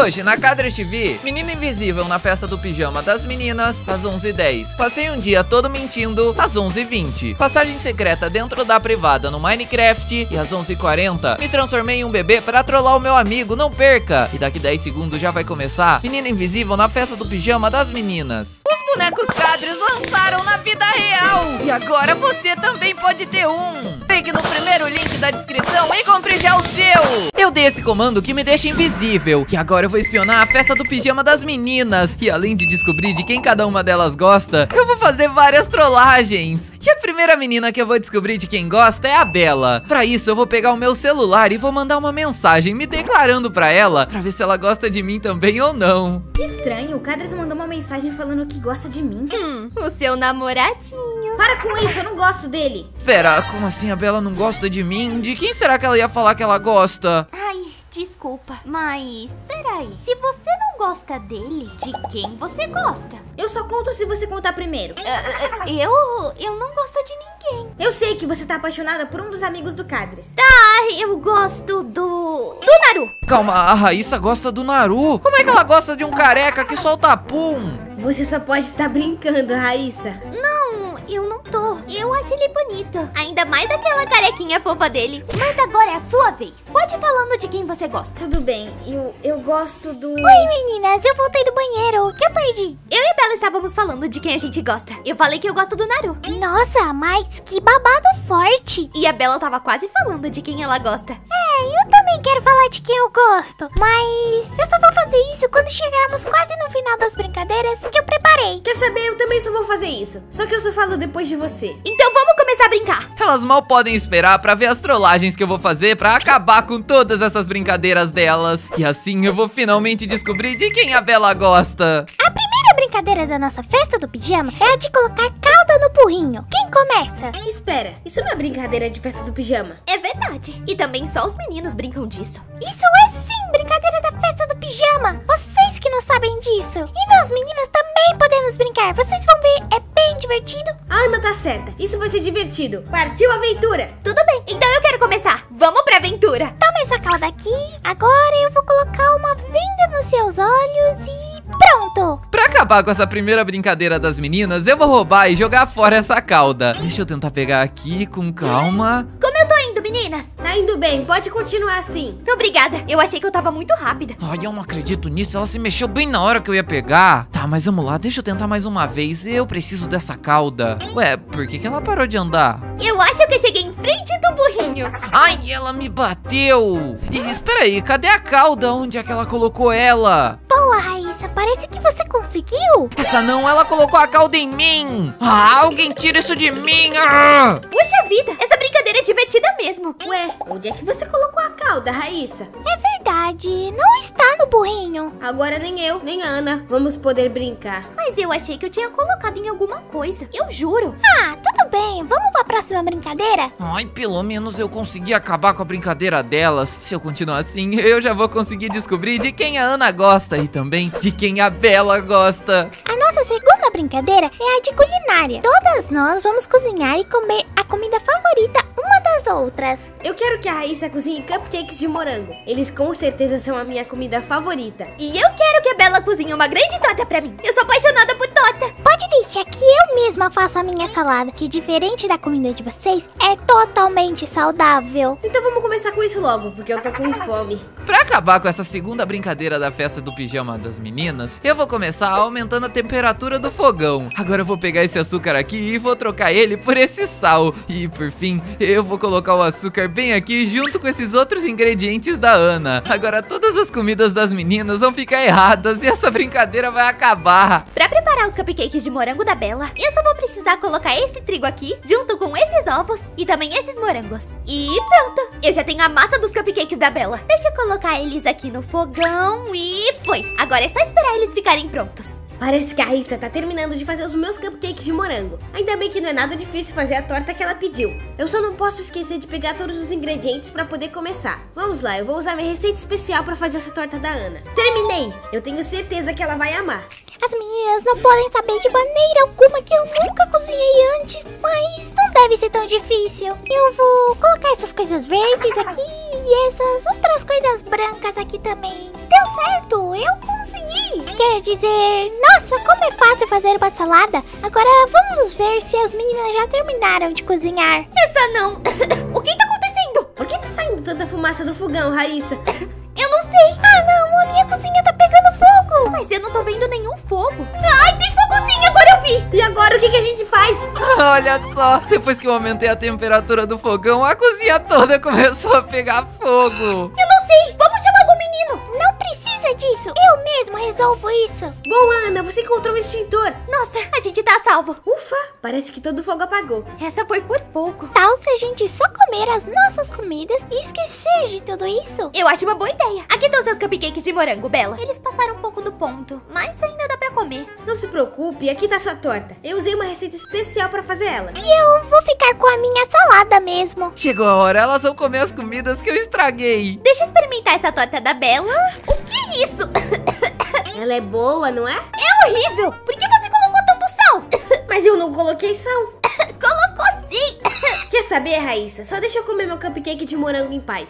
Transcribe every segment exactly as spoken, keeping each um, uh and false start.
Hoje, na Cadres T V, Menina Invisível na festa do pijama das meninas, às onze e dez. Passei um dia todo mentindo, às onze e vinte. Passagem secreta dentro da privada no Minecraft, e às onze e quarenta, me transformei em um bebê pra trollar o meu amigo, não perca! E daqui dez segundos já vai começar Menina Invisível na festa do pijama das meninas. Os bonecos Cadres lançaram na vida real! E agora você também pode ter um! Clique no primeiro link da descrição e compre já o seu! Eu dei esse comando que me deixa invisível. E agora eu vou espionar a festa do pijama das meninas. E além de descobrir de quem cada uma delas gosta, eu vou fazer várias trollagens. E a primeira menina que eu vou descobrir de quem gosta é a Bela. Pra isso eu vou pegar o meu celular e vou mandar uma mensagem me declarando pra ela, pra ver se ela gosta de mim também ou não. Que estranho, o Cadres mandou uma mensagem falando que gosta de mim. Hum, o seu namoradinho. Para com isso, eu não gosto dele. Pera, como assim a Bela não gosta de mim? De quem será que ela ia falar que ela gosta? Ai, desculpa, mas peraí. Se você não gosta dele, de quem você gosta? Eu só conto se você contar primeiro. Uh, eu, eu não gosto de ninguém. Eu sei que você tá apaixonada por um dos amigos do Cadres. Ah, eu gosto do... do Naru. Calma, a Raíssa gosta do Naru? Como é que ela gosta de um careca que solta pum? Você só pode estar brincando, Raíssa. Não, eu não tô. Eu acho ele bonito. Ainda mais aquela carequinha fofa dele. Mas agora é a sua vez. Pode ir falando de quem você gosta. Tudo bem, eu, eu gosto do... Oi, meninas, eu voltei do banheiro. O que eu perdi? Eu e a Bela estávamos falando de quem a gente gosta. Eu falei que eu gosto do Naru. Nossa, mas que babado forte. E a Bela tava quase falando de quem ela gosta. É, eu também quero falar de quem eu gosto. Mas eu só vou fazer isso quando chegarmos quase no final das brincadeiras que eu preparei. Quer saber? Eu também só vou fazer isso. Só que eu só falo depois de você. Então vamos começar a brincar. Elas mal podem esperar pra ver as trollagens que eu vou fazer pra acabar com todas essas brincadeiras delas. E assim eu vou finalmente descobrir de quem a Bela gosta. A primeira brincadeira da nossa festa do pijama é a de colocar calda no burrinho. Quem começa? Espera, isso não é brincadeira de festa do pijama. É verdade. E também só os meninos brincam disso. Isso é sim brincadeira da festa do pijama. Vocês que não sabem disso. E nós meninas também podemos brincar. Vocês vão ver, é bem divertido. A Ana tá certa, isso vai ser divertido. Partiu aventura. Tudo bem, então eu quero começar. Vamos pra aventura. Toma essa calda aqui. Agora eu vou colocar uma venda nos seus olhos e... pronto! Pra acabar com essa primeira brincadeira das meninas, eu vou roubar e jogar fora essa cauda. Deixa eu tentar pegar aqui com calma. Como eu tô indo, meninas? Tá indo bem, pode continuar assim. Obrigada, eu achei que eu tava muito rápida. Ai, eu não acredito nisso, ela se mexeu bem na hora que eu ia pegar. Tá, mas vamos lá, deixa eu tentar mais uma vez. Eu preciso dessa cauda. Ué, por que que ela parou de andar? Eu acho que eu cheguei em frente do burrinho. Ai, ela me bateu. E espera aí, cadê a cauda? Onde é que ela colocou ela? Boa, Raíssa, parece que você conseguiu. Essa não, ela colocou a cauda em mim. Ah, alguém tira isso de mim. Ah! Puxa vida, essa brincadeira é divertida mesmo. Ué, onde é que você colocou a cauda, Raíssa? É verdade, não está no burrinho. Agora nem eu, nem a Ana vamos poder brincar. Mas eu achei que eu tinha colocado em alguma coisa. Eu juro. Ah, tudo bem, vamos pra próxima brincadeira? Ai, pelo menos eu consegui acabar com a brincadeira delas. Se eu continuar assim, eu já vou conseguir descobrir de quem a Ana gosta e também de quem a Bela gosta. A nossa segunda brincadeira é a de culinária. Todas nós vamos cozinhar e comer a comida favorita uma das outras. Eu quero que a Raíssa cozinhe cupcakes de morango. Eles com certeza são a minha comida favorita. E eu quero que a Bela cozinhe uma grande torta pra mim. Eu sou apaixonada por torta. Pode deixar que eu mesma faça a minha salada, que diferente da comida de vocês, é totalmente saudável. Então vamos começar com isso logo, porque eu tô com fome. Pra acabar com essa segunda brincadeira da festa do pijama das meninas, eu vou começar aumentando a temperatura do fogão. Agora eu vou pegar esse açúcar aqui e vou trocar ele por esse sal. E por fim, eu vou colocar o açúcar bem aqui junto com esses outros ingredientes da Ana. Agora todas as comidas das meninas vão ficar erradas e essa brincadeira vai acabar. Pra preparar os cupcakes de morango da Bela, eu só vou precisar colocar esse trigo aqui, junto com esses ovos e também esses morangos. E pronto! Eu já tenho a massa dos cupcakes da Bela. Deixa eu colocar eles aqui no fogão e foi! Agora é só esperar eles ficarem prontos. Parece que a Raíssa tá terminando de fazer os meus cupcakes de morango. Ainda bem que não é nada difícil fazer a torta que ela pediu. Eu só não posso esquecer de pegar todos os ingredientes pra poder começar. Vamos lá, eu vou usar minha receita especial pra fazer essa torta da Ana. Terminei! Eu tenho certeza que ela vai amar. As meninas não podem saber de maneira alguma que eu nunca cozinhei antes, mas não deve ser tão difícil. Eu vou colocar essas coisas verdes aqui e essas outras coisas brancas aqui também. Deu certo, quer dizer, nossa, como é fácil fazer uma salada. Agora vamos ver se as meninas já terminaram de cozinhar. Essa não. O que tá acontecendo? Por que tá saindo tanta fumaça do fogão, Raíssa? Eu não sei. Ah não, a minha cozinha tá pegando fogo. Mas eu não tô vendo nenhum fogo. Ai, tem fogo sim, agora eu vi. E agora o que, que a gente faz? Olha só, depois que eu aumentei a temperatura do fogão, a cozinha toda começou a pegar fogo. Eu não sei. Vamos chamar algum menino. Não precisa disso, eu mesmo resolvo isso. Boa, Ana, você encontrou um extintor. Nossa, a gente tá a salvo. Ufa, parece que todo o fogo apagou. Essa foi por pouco. Tal se a gente só comer as nossas comidas e esquecer de tudo isso? Eu acho uma boa ideia. Aqui estão seus cupcakes de morango, Bela. Eles passaram um pouco do ponto, mas ainda dá pra comer. Não se preocupe, aqui tá sua torta. Eu usei uma receita especial pra fazer ela. E eu vou ficar com a minha salada mesmo. Chegou a hora, elas vão comer as comidas que eu estraguei. Deixa eu experimentar essa torta da Bela. O que é isso? Ela é boa, não é? É horrível. Por que você colocou tanto sal? Mas eu não coloquei sal. Colocou sim. Quer saber, Raíssa? Só deixa eu comer meu cupcake de morango em paz.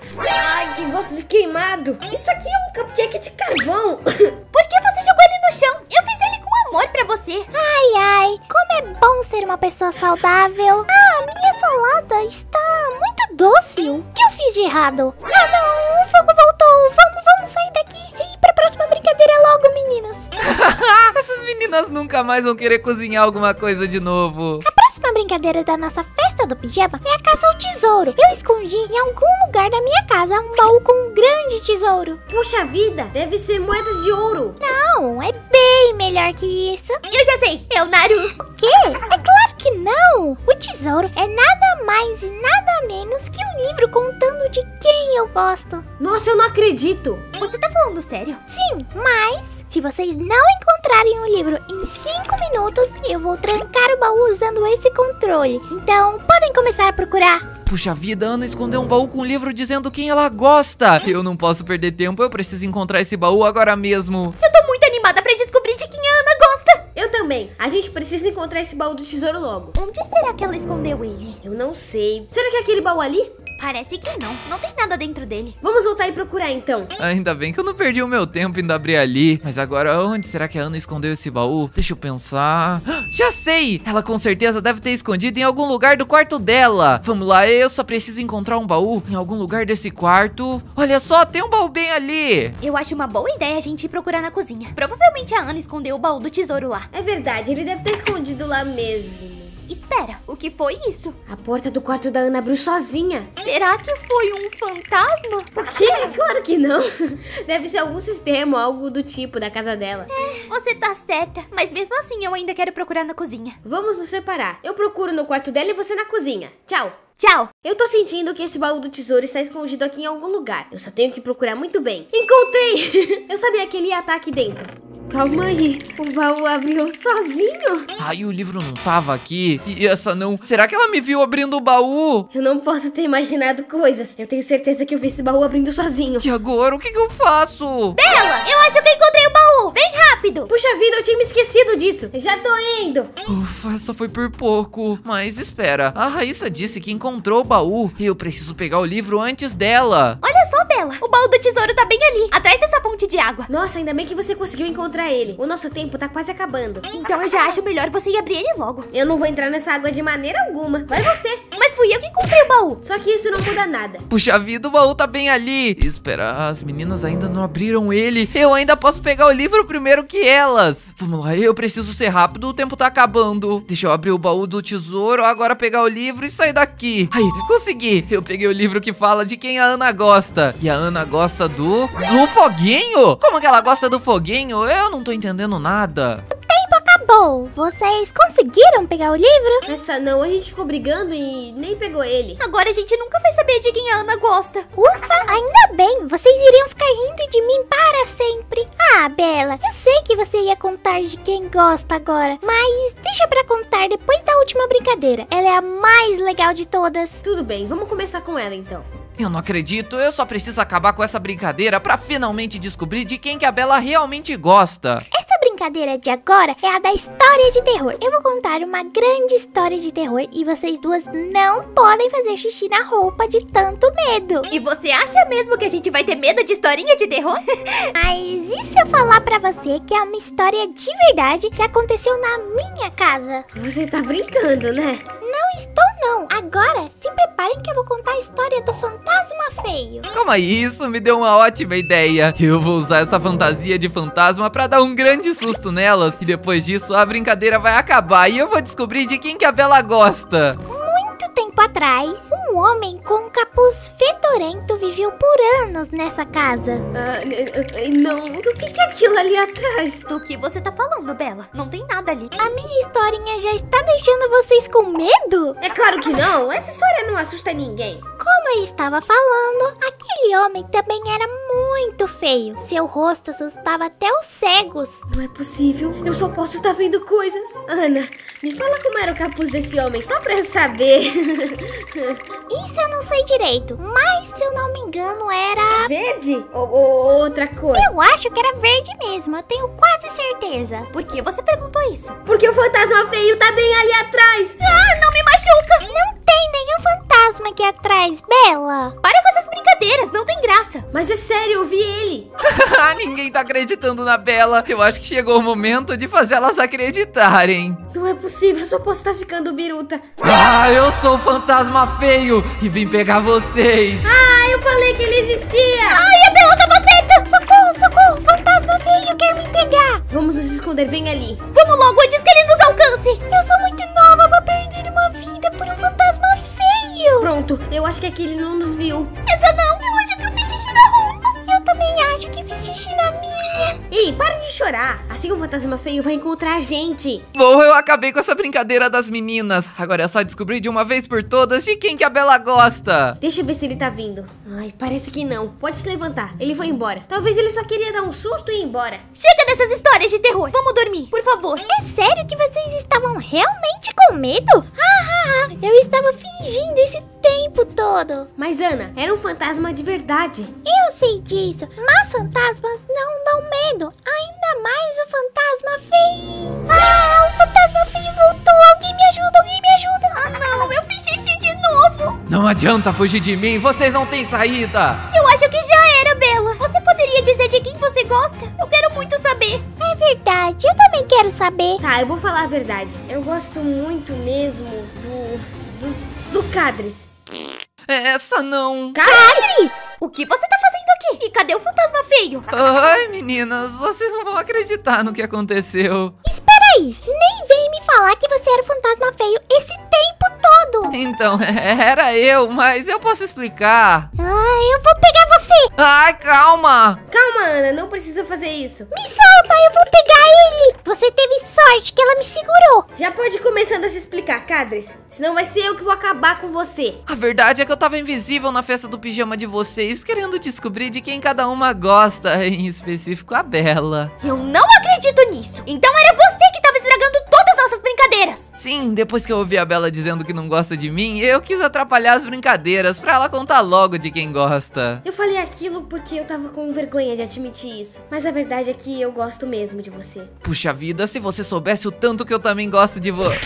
Ai, que gosto de queimado. Isso aqui é um cupcake de carvão. Por que você jogou ele no chão? Eu fiz ele com amor pra você. Ai, ai, como é bom ser uma pessoa saudável. Ah, minha salada está muito doce. O que eu fiz de errado? Ah, não, o fogo voltou. Vamos, vamos sair daqui e ir pra próxima brincadeira logo, meninas. Essas meninas nunca mais vão querer cozinhar alguma coisa de novo. A próxima brincadeira da nossa festa do pijama é a caça ao tesouro. Eu escondi em algum lugar da minha casa um baú com um grande tesouro. Puxa vida, deve ser moedas de ouro. Não, é bem melhor que isso. Eu já sei, é o Naru. O quê? É claro que não! O tesouro é nada mais e nada menos que um livro contando de quem eu gosto. Nossa, eu não acredito. Você tá falando sério? Sim, mas se vocês não encontrarem o livro em cinco minutos, eu vou trancar o baú usando esse controle. Então, podem começar a procurar. Puxa vida, Ana escondeu um baú com um livro dizendo quem ela gosta. Eu não posso perder tempo, eu preciso encontrar esse baú agora mesmo. Eu tô muito animada pra descobrir de quem a Ana gosta. Eu também. A gente precisa encontrar esse baú do tesouro logo. Onde será que ela escondeu ele? Eu não sei. Será que é aquele baú ali? Parece que não. Não tem nada dentro dele. Vamos voltar e procurar então. Ainda bem que eu não perdi o meu tempo indo abrir ali. Mas agora, onde será que a Ana escondeu esse baú? Deixa eu pensar. Já sei! Ela com certeza deve ter escondido em algum lugar do quarto dela. Vamos lá, eu só preciso encontrar um baú em algum lugar desse quarto. Olha só, tem um baú bem ali. Eu acho uma boa ideia a gente ir procurar na cozinha. Provavelmente a Ana escondeu o baú do tesouro lá. É verdade, ele deve estar escondido lá mesmo. Espera, o que foi isso? A porta do quarto da Ana abriu sozinha. Será que foi um fantasma? O quê? Claro que não. Deve ser algum sistema ou algo do tipo da casa dela. É, você tá certa. Mas mesmo assim eu ainda quero procurar na cozinha. Vamos nos separar. Eu procuro no quarto dela e você na cozinha. Tchau. Tchau. Eu tô sentindo que esse baú do tesouro está escondido aqui em algum lugar. Eu só tenho que procurar muito bem. Encontrei! Eu sabia que ele ia estar aqui dentro. Calma aí, o baú abriu sozinho? Ai, o livro não tava aqui. E essa não... Será que ela me viu abrindo o baú? Eu não posso ter imaginado coisas. Eu tenho certeza que eu vi esse baú abrindo sozinho. E agora, o que que eu faço? Bela, eu acho que eu encontrei o baú. Vem rápido. Puxa vida, eu tinha me esquecido disso. Já tô indo. Ufa, só foi por pouco. Mas espera, a Raíssa disse que encontrou o baú. E eu preciso pegar o livro antes dela. Olha só, Bela. O baú do tesouro tá bem ali, atrás dessa ponte de água. Nossa, ainda bem que você conseguiu encontrar ele. O nosso tempo tá quase acabando. Então eu já acho melhor você ir abrir ele logo. Eu não vou entrar nessa água de maneira alguma. Vai você. Mas fui eu que encontrei o baú. Só que isso não muda nada. Puxa vida, o baú tá bem ali. Espera, as meninas ainda não abriram ele. Eu ainda posso pegar o livro primeiro que elas. Vamos lá, eu preciso ser rápido, o tempo tá acabando. Deixa eu abrir o baú do tesouro, agora pegar o livro e sair daqui. Aí, consegui. Eu peguei o livro que fala de quem a Ana gosta. E a Ana gosta do... do foguinho? Como que ela gosta do foguinho? Eu não tô entendendo nada. O tempo acabou. Vocês conseguiram pegar o livro? Essa não, a gente ficou brigando e nem pegou ele. Agora a gente nunca vai saber de quem a Ana gosta. Ufa, ainda bem. Vocês iriam ficar rindo de mim para sempre. Ah, Bela, eu sei que você ia contar de quem gosta agora, mas deixa pra contar depois da última brincadeira. Ela é a mais legal de todas. Tudo bem, vamos começar com ela então. Eu não acredito, eu só preciso acabar com essa brincadeira pra finalmente descobrir de quem que a Bela realmente gosta. Essa brincadeira de agora é a da história de terror. Eu vou contar uma grande história de terror e vocês duas não podem fazer xixi na roupa de tanto medo. E você acha mesmo que a gente vai ter medo de historinha de terror? Mas e se eu falar falar pra você que é uma história de verdade que aconteceu na minha casa. Você tá brincando, né? Não estou não. Agora, se preparem que eu vou contar a história do fantasma feio. Calma aí, isso me deu uma ótima ideia. Eu vou usar essa fantasia de fantasma pra dar um grande susto nelas. E depois disso, a brincadeira vai acabar e eu vou descobrir de quem que a Bela gosta. Muito tempo atrás, um homem com um capuz fedorento viveu por anos nessa casa. Ah, não, o que que é aquilo ali atrás? Do que você tá falando, Bela? Não tem nada ali. A minha historinha já está deixando vocês com medo? É claro que não, essa história não assusta ninguém. Como eu estava falando, aquele homem também era muito feio. Seu rosto assustava até os cegos. Não é possível, eu só posso estar vendo coisas. Ana, me fala como era o capuz desse homem, só pra eu saber. Isso eu não sei direito, mas se eu não me engano era... Verde? Ou, ou outra cor? Eu acho que era verde mesmo, eu tenho quase certeza. Por que você perguntou isso? Porque o fantasma feio tá bem ali atrás. Ah, não me machuca! Não tem nenhum fantasma aqui atrás, Bela. Para com essas brincadeiras, não tem graça. Mas é sério, eu vi ele. Ninguém tá acreditando na Bela. Eu acho que chegou o momento de fazer elas acreditarem. Não é possível, eu só posso estar ficando biruta. Ah, eu sou o fantasma feio e vim pegar vocês. Ah, eu falei que ele existia. Ai, a Bela tava certa. Socorro, socorro, fantasma feio quer me pegar. Vamos nos esconder bem ali. Vamos logo antes que ele nos alcance. Eu sou muito nova pra perder uma vida por um fantasma feio. Pronto, eu acho que aqui ele não nos viu. Essa não, eu acho que eu fiz xixi na roupa. Eu também acho que fiz xixi na minha. Ei, para de chorar. Assim o fantasma feio vai encontrar a gente. Bom, eu acabei com essa brincadeira das meninas. Agora é só descobrir de uma vez por todas de quem que a Bela gosta. Deixa eu ver se ele tá vindo. Ai, parece que não. Pode se levantar. Ele foi embora. Talvez ele só queria dar um susto e ir embora. Chega dessas histórias de terror. Vamos dormir, por favor. É sério que vocês estavam realmente com medo? Ah, ah, ah, eu estava fingindo esse tempo todo. Mas Ana, era um fantasma de verdade. Eu sei disso, mas fantasmas não dão medo. Ainda mais o fantasma feio. Ah, o fantasma feio voltou. Alguém me ajuda, alguém me ajuda. Ah, não, eu fiz xixi de novo. Não adianta fugir de mim, vocês não têm saída. Eu acho que já era, Bela. Você poderia dizer de quem você gosta? Eu quero muito saber. É verdade, eu também quero saber. Tá, eu vou falar a verdade. Eu gosto muito mesmo do... do... do Cadres. Essa não. Cadres! O que você tá fazendo aqui? E cadê o fantasma feio? Ai, meninas, vocês não vão acreditar no que aconteceu. Espera aí, nem vem me falar que você era o fantasma feio esse tempo todo. Então, era eu, mas eu posso explicar. Ah, eu vou pegar você. Ai, calma. Calma, Ana, não precisa fazer isso. Me solta, eu vou pegar ele. Você teve sorte que ela me segurou. Já pode ir começando a se explicar, Cadres. Senão vai ser eu que vou acabar com você. A verdade é que eu tava invisível na festa do pijama de vocês, querendo descobrir de quem cada uma gosta, em específico a Bela. Eu não acredito nisso. Então era você que tava estragando todas as nossas brincadeiras. Sim, depois que eu ouvi a Bela dizendo que não gosta de mim, eu quis atrapalhar as brincadeiras pra ela contar logo de quem gosta. Eu falei aquilo porque eu tava com vergonha de admitir isso. Mas a verdade é que eu gosto mesmo de você. Puxa vida, se você soubesse o tanto que eu também gosto de você.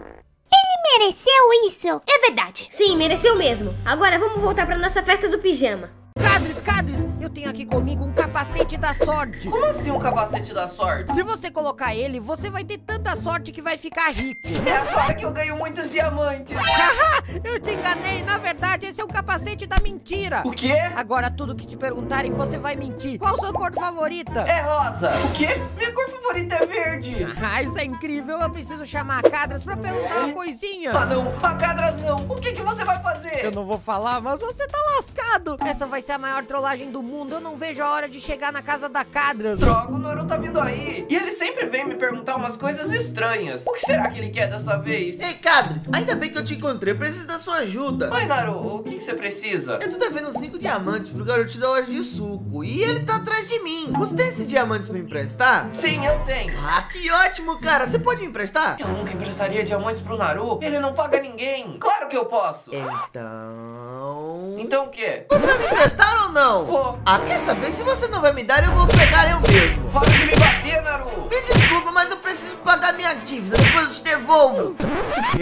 Mereceu isso? É verdade. Sim, mereceu mesmo. Agora vamos voltar pra nossa festa do pijama. Cadres, Cadres, eu tenho aqui comigo um capacete da sorte. Como assim um capacete da sorte? Se você colocar ele, você vai ter tanta sorte que vai ficar rico. É agora que eu ganho muitos diamantes. Eu te enganei, na verdade esse é o capacete da mentira. O quê? Agora tudo que te perguntarem você vai mentir. Qual sua cor favorita? É rosa. O quê? Minha cor favorita é verde. Ah, isso é incrível, eu preciso chamar a Cadras pra perguntar uma coisinha. Ah não, a Cadras não. O que que você vai fazer? Eu não vou falar, mas você tá lascado. Essa vai ser a maior trollagem do mundo. Eu não vejo a hora de chegar na casa da Cadras. Droga, o Naru tá vindo aí. E ele sempre vem me perguntar umas coisas estranhas. O que será que ele quer dessa vez? Ei, Cadres, ainda bem que eu te encontrei, eu preciso da sua ajuda. Oi, Naru, o que que você precisa? Eu tô devendo cinco diamantes pro garotinho da loja de suco e ele tá atrás de mim. Você tem esses diamantes pra me emprestar? Sim, eu tenho. Ah, que ótimo, cara. Você pode me emprestar? Eu nunca emprestaria diamantes pro Naru. Ele não paga ninguém. Claro que eu posso. Então... Então o quê? Você vai me emprestar ou não? Vou. Ah, quer saber? Se você não vai me dar, eu vou pegar eu mesmo. Para de me bater, Naru. Me desculpa, mas eu preciso pagar minha dívida. Depois eu te devolvo. O quê? Não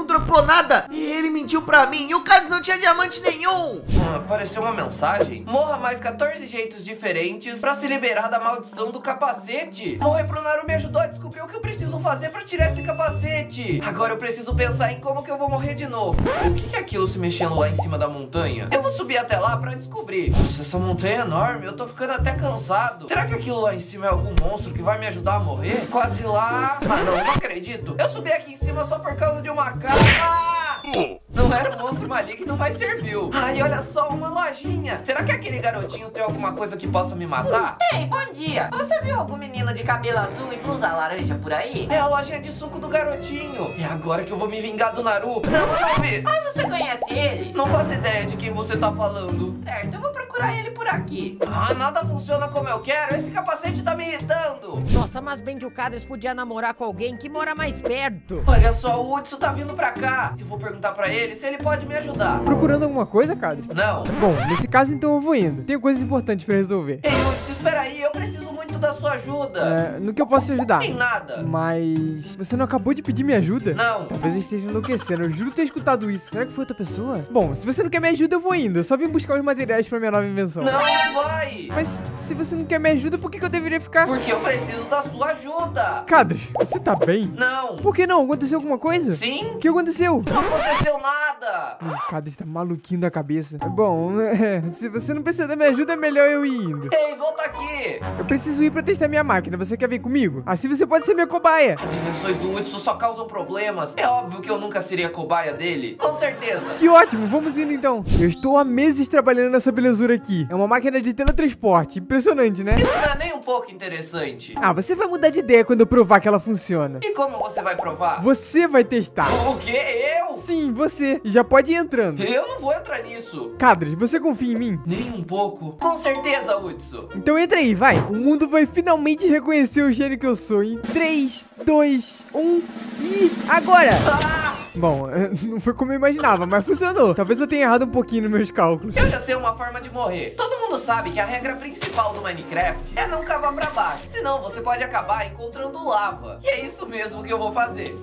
dropou nada. E ele mentiu pra mim. E o Cadros não tinha diamante nenhum. Hum, apareceu uma mensagem. Morra mais quatorze jeitos diferentes pra se liberar da maldição do capacete. Morrer pro Naru me ajudou a descobrir o que eu preciso fazer pra tirar esse capacete. Agora eu preciso pensar em como que eu vou morrer de novo. O que que é aquilo se mexendo lá em cima da montanha? Eu vou subir até lá pra descobrir. Nossa, essa montanha é enorme. Eu tô ficando até cansado. Será que aquilo lá em cima é algum monstro que vai me ajudar a morrer? Quase lá. Ah, não, não acredito. Eu subi aqui em cima só por causa de uma casa. Ah! Não era um monstro maligno, mas serviu. Ai, olha só, uma lojinha. Será que aquele garotinho tem alguma coisa que possa me matar? Ei, bom dia. Você viu algum menino de cabelo azul e blusa laranja por aí? É a lojinha de suco do garotinho. É agora que eu vou me vingar do Naru. Não, eu não vi. Mas você conhece ele? Não faço ideia de quem você tá falando. Certo, eu vou procurar ele por aqui. Ah, nada funciona como eu quero. Esse capacete tá me irritando. Nossa, mas bem que o Cadros podia namorar com alguém que mora mais perto. Olha só, o Hudson tá vindo pra cá. Eu vou perguntar pra ele se ele pode me ajudar. Procurando alguma coisa, Cadros? Não. Bom, nesse caso então eu vou indo. Tenho coisas importantes pra resolver. Ei, Hudson, espera aí. Eu preciso muito da sua ajuda. É, no que eu posso te ajudar? Em nada. Mas você não acabou de pedir minha ajuda? Não. Talvez eu esteja enlouquecendo. Eu juro ter escutado isso. Será que foi outra pessoa? Bom, se você não quer minha ajuda, eu vou indo. Eu só vim buscar os materiais pra minha nova invenção. Não, não vai. Mas se você não quer minha ajuda, por que, que eu deveria ficar? Porque eu preciso da sua ajuda. Cadros, você tá bem? Não. Por que não? Aconteceu alguma coisa? Sim. O que aconteceu? Não aconteceu nada. Hum, Cadros tá maluquinho da cabeça. Bom, é, se você não precisa da minha ajuda, é melhor eu ir indo. Ei, volta aqui. Eu preciso ir pra testar minha máquina. Você quer vir comigo? Assim você pode ser minha cobaia. As invenções do Hudson só causam problemas. É óbvio que eu nunca seria cobaia dele. Com certeza. Que ótimo, vamos indo então. Eu estou há meses trabalhando nessa belezura aqui. É uma máquina de teletransporte. Impressionante, né? Isso não é nem um pouco interessante. Ah, você vai mudar de ideia quando eu provar que ela funciona. E como você vai provar? Você vai testar. O quê? Eu? Sim, você. E já pode ir entrando. Eu não vou entrar nisso. Cadros, você confia em mim? Nem um pouco. Com certeza, Hudson. Então entra aí, vai. O mundo vai finalmente reconhecer o gênio que eu sou em três, dois, um e agora! Ah! Bom, não foi como eu imaginava, mas funcionou. Talvez eu tenha errado um pouquinho nos meus cálculos. Eu já sei uma forma de morrer. Todo mundo sabe que a regra principal do Minecraft é não cavar pra baixo. Senão você pode acabar encontrando lava. E é isso mesmo que eu vou fazer.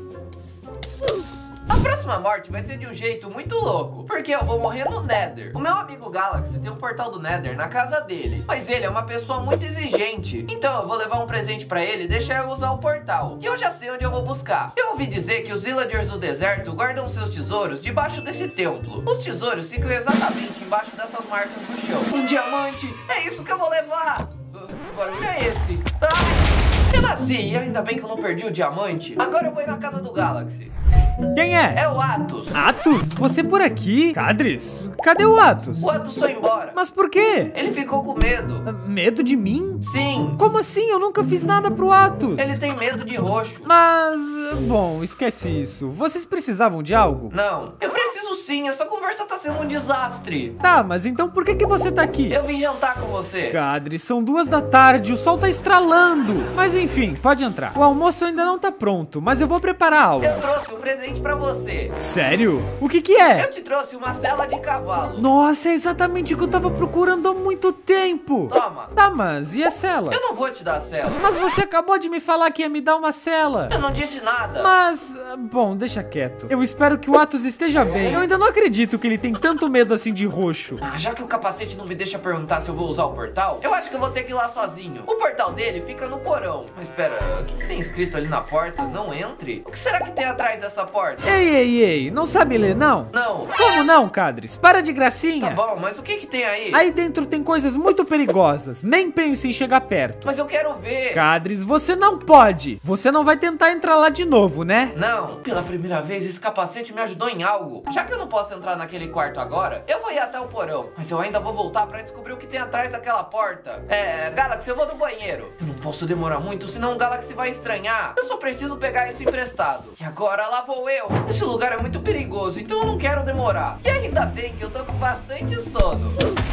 A próxima morte vai ser de um jeito muito louco, porque eu vou morrer no Nether. O meu amigo Galaxy tem um portal do Nether na casa dele, mas ele é uma pessoa muito exigente. Então eu vou levar um presente pra ele e deixar eu usar o portal. E eu já sei onde eu vou buscar. Eu ouvi dizer que os villagers do deserto guardam seus tesouros debaixo desse templo. Os tesouros ficam exatamente embaixo dessas marcas no chão. Um diamante! É isso que eu vou levar! Que barulho é esse? Ah! Eu nasci e ainda bem que eu não perdi o diamante. Agora eu vou ir na casa do Galaxy. Quem é? É o Atos. Atos? Você por aqui? Cadres? Cadê o Atos? O Atos foi embora. Mas por quê? Ele ficou com medo. Medo de mim? Sim. Como assim? Eu nunca fiz nada pro Atos. Ele tem medo de roxo. Mas, bom, esquece isso. Vocês precisavam de algo? Não. Eu preciso sim. Essa conversa tá sendo um desastre. Tá, mas então por que que você tá aqui? Eu vim jantar com você. Cadres, são duas da tarde, o sol tá estralando. Mas enfim, pode entrar. O almoço ainda não tá pronto, mas eu vou preparar algo. Eu trouxe um presente pra você. Sério? O que que é? Eu te trouxe uma sela de cavalo. Nossa, é exatamente o que eu tava procurando há muito tempo. Toma. Tá, mas e a cela? Eu não vou te dar a sela. Mas você acabou de me falar que ia me dar uma cela. Eu não disse nada. Mas, bom, deixa quieto. Eu espero que o Atos esteja bem. Eu ainda não acredito que ele tem tanto medo assim de roxo. Ah, já que o capacete não me deixa perguntar se eu vou usar o portal, eu acho que eu vou ter que ir lá sozinho. O portal dele fica no porão. Mas espera, o que, que tem escrito ali na porta? Não entre? O que será que tem atrás dessa porta? Ei, ei, ei, não sabe ler, não? Não. Como não, Cadres? Para de gracinha. Tá bom, mas o que que tem aí? Aí dentro tem coisas muito perigosas. Nem pense em chegar perto. Mas eu quero ver. Cadres, você não pode. Você não vai tentar entrar lá de novo, né? Não. Pela primeira vez, esse capacete me ajudou em algo. Já que eu não posso entrar naquele quarto agora, eu vou ir até o porão. Mas eu ainda vou voltar pra descobrir o que tem atrás daquela porta. É, Galaxy, eu vou no banheiro. Eu não posso demorar muito, senão o Galaxy vai estranhar. Eu só preciso pegar isso emprestado. E agora lá vou eu. Esse lugar é muito perigoso, então eu não quero demorar. E ainda bem que eu tô com bastante sono. Eu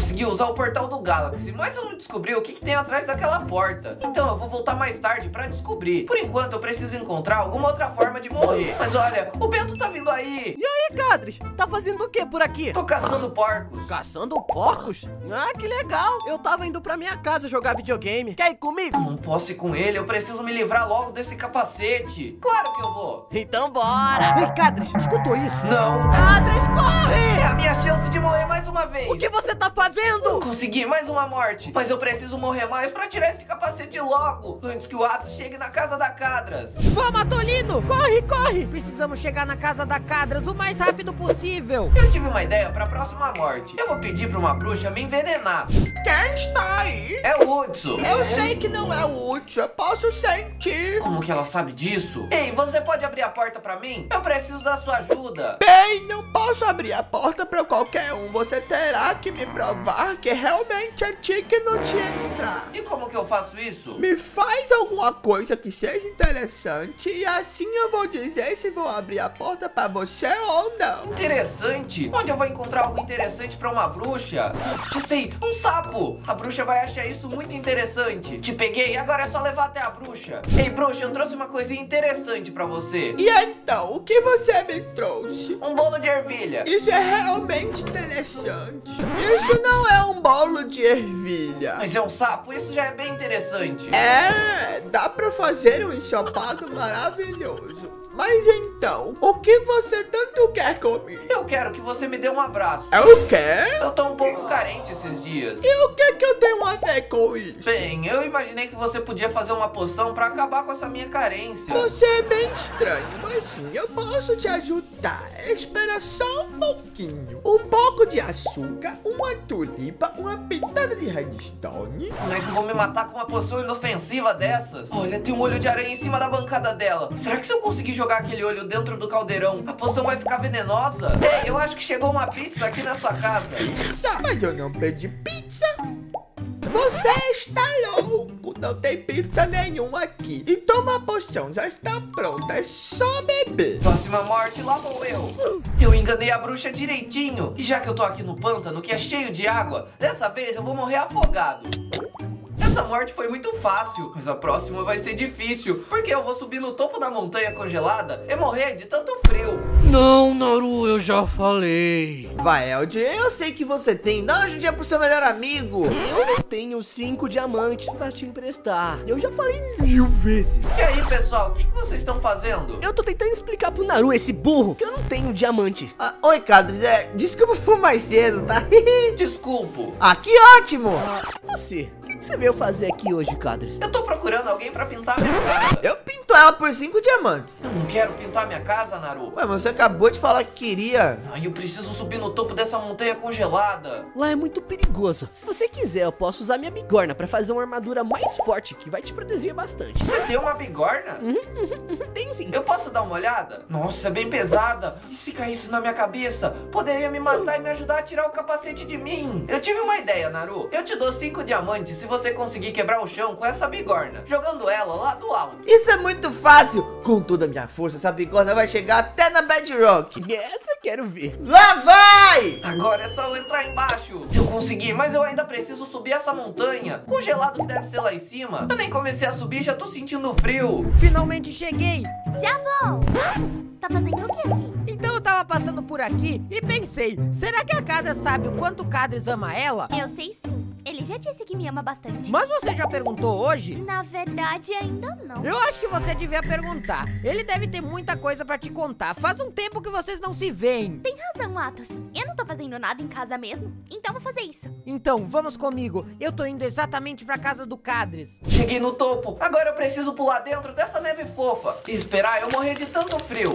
consegui usar o portal do Galaxy, mas eu não descobri o que, que tem atrás daquela porta. Então eu vou voltar mais tarde pra descobrir. Por enquanto eu preciso encontrar alguma outra forma de morrer. Mas olha, o Bento tá vindo aí. E aí, Cadres? Tá fazendo o que por aqui? Tô caçando porcos. Caçando porcos? Ah, que legal. Eu tava indo pra minha casa jogar videogame. Quer ir comigo? Não posso ir com ele, eu preciso me livrar logo desse capacete. Claro que eu vou. Então bora. Ei, Cadres, escutou isso? Não. Cadres, corre! É a minha chance de morrer mais uma vez. O que você tá fazendo? Consegui mais uma morte, mas eu preciso morrer mais pra tirar esse capacete logo, antes que o Atos chegue na casa da Cadras. Vamos, Atolino! Corre, corre! Precisamos chegar na casa da Cadras o mais rápido possível. Eu tive uma ideia pra próxima morte. Eu vou pedir pra uma bruxa me envenenar. Quem está aí? É o Hudson. Eu sei que não é o Hudson, eu posso sentir. Como que ela sabe disso? Ei, você pode abrir a porta pra mim? Eu preciso da sua ajuda. Bem, não posso abrir a porta pra qualquer um. Você terá que me provar que realmente é digno de entrar. E como que eu faço isso? Me faz alguma coisa que seja interessante e assim eu vou dizer se vou abrir a porta pra você ou não. Interessante? Onde eu vou encontrar algo interessante pra uma bruxa? Já sei, um sapo. A bruxa vai achar isso muito interessante. Te peguei, agora é só levar até a bruxa. Ei, bruxa, eu trouxe uma coisinha interessante pra você. E então, o que você me trouxe? Um bolo de ervilha. Isso é realmente interessante. Isso não é um bolo de ervilha. Mas é um sapo, isso já é bem interessante. É, dá pra fazer um ensopado maravilhoso. Mas então, o que você tanto quer comigo? Eu quero que você me dê um abraço. É o quê? Eu tô um pouco carente esses dias. E o que que eu tenho a ver com isso? Bem, eu imaginei que você podia fazer uma poção pra acabar com essa minha carência. Você é bem estranho, mas sim, eu posso te ajudar. Espera só um pouquinho. Um pouco de açúcar, uma tulipa, uma pitada de redstone. Como é que eu vou me matar com uma poção inofensiva dessas? Olha, tem um olho de aranha em cima da bancada dela. Será que se eu conseguir jogar aquele olho dentro do caldeirão, a poção vai ficar venenosa? Ei, eu acho que chegou uma pizza aqui na sua casa. Pizza? Mas eu não pedi pizza. Você está louco, não tem pizza nenhuma aqui. Então a poção já está pronta, é só beber. Próxima morte, lá vou eu. Eu enganei a bruxa direitinho. E já que eu tô aqui no pântano, que é cheio de água, dessa vez eu vou morrer afogado. Essa morte foi muito fácil, mas a próxima vai ser difícil, porque eu vou subir no topo da montanha congelada e morrer de tanto frio. Não, Naru, eu já falei. Vai, Eld, eu sei que você tem. Dá uma ajudinha pro seu melhor amigo. Eu não tenho cinco diamantes pra te emprestar. Eu já falei mil vezes. E aí, pessoal, o que, que vocês estão fazendo? Eu tô tentando explicar pro Naru, esse burro, que eu não tenho diamante. Ah, oi, Cadres, é, desculpa por mais cedo, tá? Desculpo. Ah, que ótimo. Você, o que você veio fazer aqui hoje, Cadres? Eu tô procurando alguém pra pintar minha casa. Eu pinto ela por cinco diamantes. Eu não quero pintar minha casa, Naru. Ué, mas você acabou de falar que queria. Ai, eu preciso subir no topo dessa montanha congelada. Lá é muito perigoso. Se você quiser, eu posso usar minha bigorna pra fazer uma armadura mais forte, que vai te proteger bastante. Você tem uma bigorna? Tenho sim. Eu posso dar uma olhada? Nossa, é bem pesada. E se caísse na minha cabeça, poderia me matar e me ajudar a tirar o capacete de mim. Eu tive uma ideia, Naru. Eu te dou cinco diamantes se você conseguir quebrar o chão com essa bigorna, jogando ela lá do alto. Isso é muito fácil. Com toda a minha força, essa bigorna vai chegar até na Bedrock. Essa eu quero ver. Lá vai! Agora é só eu entrar embaixo. Eu consegui, mas eu ainda preciso subir essa montanha. Congelado que deve ser lá em cima. Eu nem comecei a subir, já tô sentindo frio. Finalmente cheguei. Já vou. Vamos. Tá fazendo o que aqui? Então eu tava passando por aqui e pensei, será que a Cadra sabe o quanto o Cadres ama ela? Eu sei sim. Ele já disse que me ama bastante. Mas você já perguntou hoje? Na verdade, ainda não. Eu acho que você devia perguntar. Ele deve ter muita coisa pra te contar. Faz um tempo que vocês não se veem. Tem razão, Atos. Eu não tô fazendo nada em casa mesmo, então vou fazer isso. Então, vamos comigo. Eu tô indo exatamente pra casa do Cadres. Cheguei no topo. Agora eu preciso pular dentro dessa neve fofa e esperar eu morrer de tanto frio.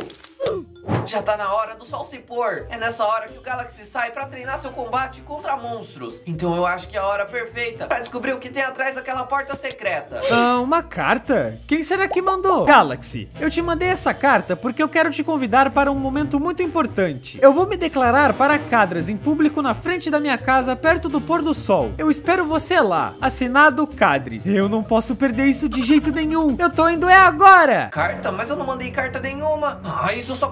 Já tá na hora do sol se pôr. É nessa hora que o Galaxy sai pra treinar seu combate contra monstros. Então eu acho que é a hora perfeita pra descobrir o que tem atrás daquela porta secreta. Ah, uma carta? Quem será que mandou? Galaxy, eu te mandei essa carta porque eu quero te convidar para um momento muito importante. Eu vou me declarar para Cadras em público na frente da minha casa, perto do pôr do sol. Eu espero você lá. Assinado, Cadres. Eu não posso perder isso de jeito nenhum. Eu tô indo é agora. Carta? Mas eu não mandei carta nenhuma. Ah, isso só pode ser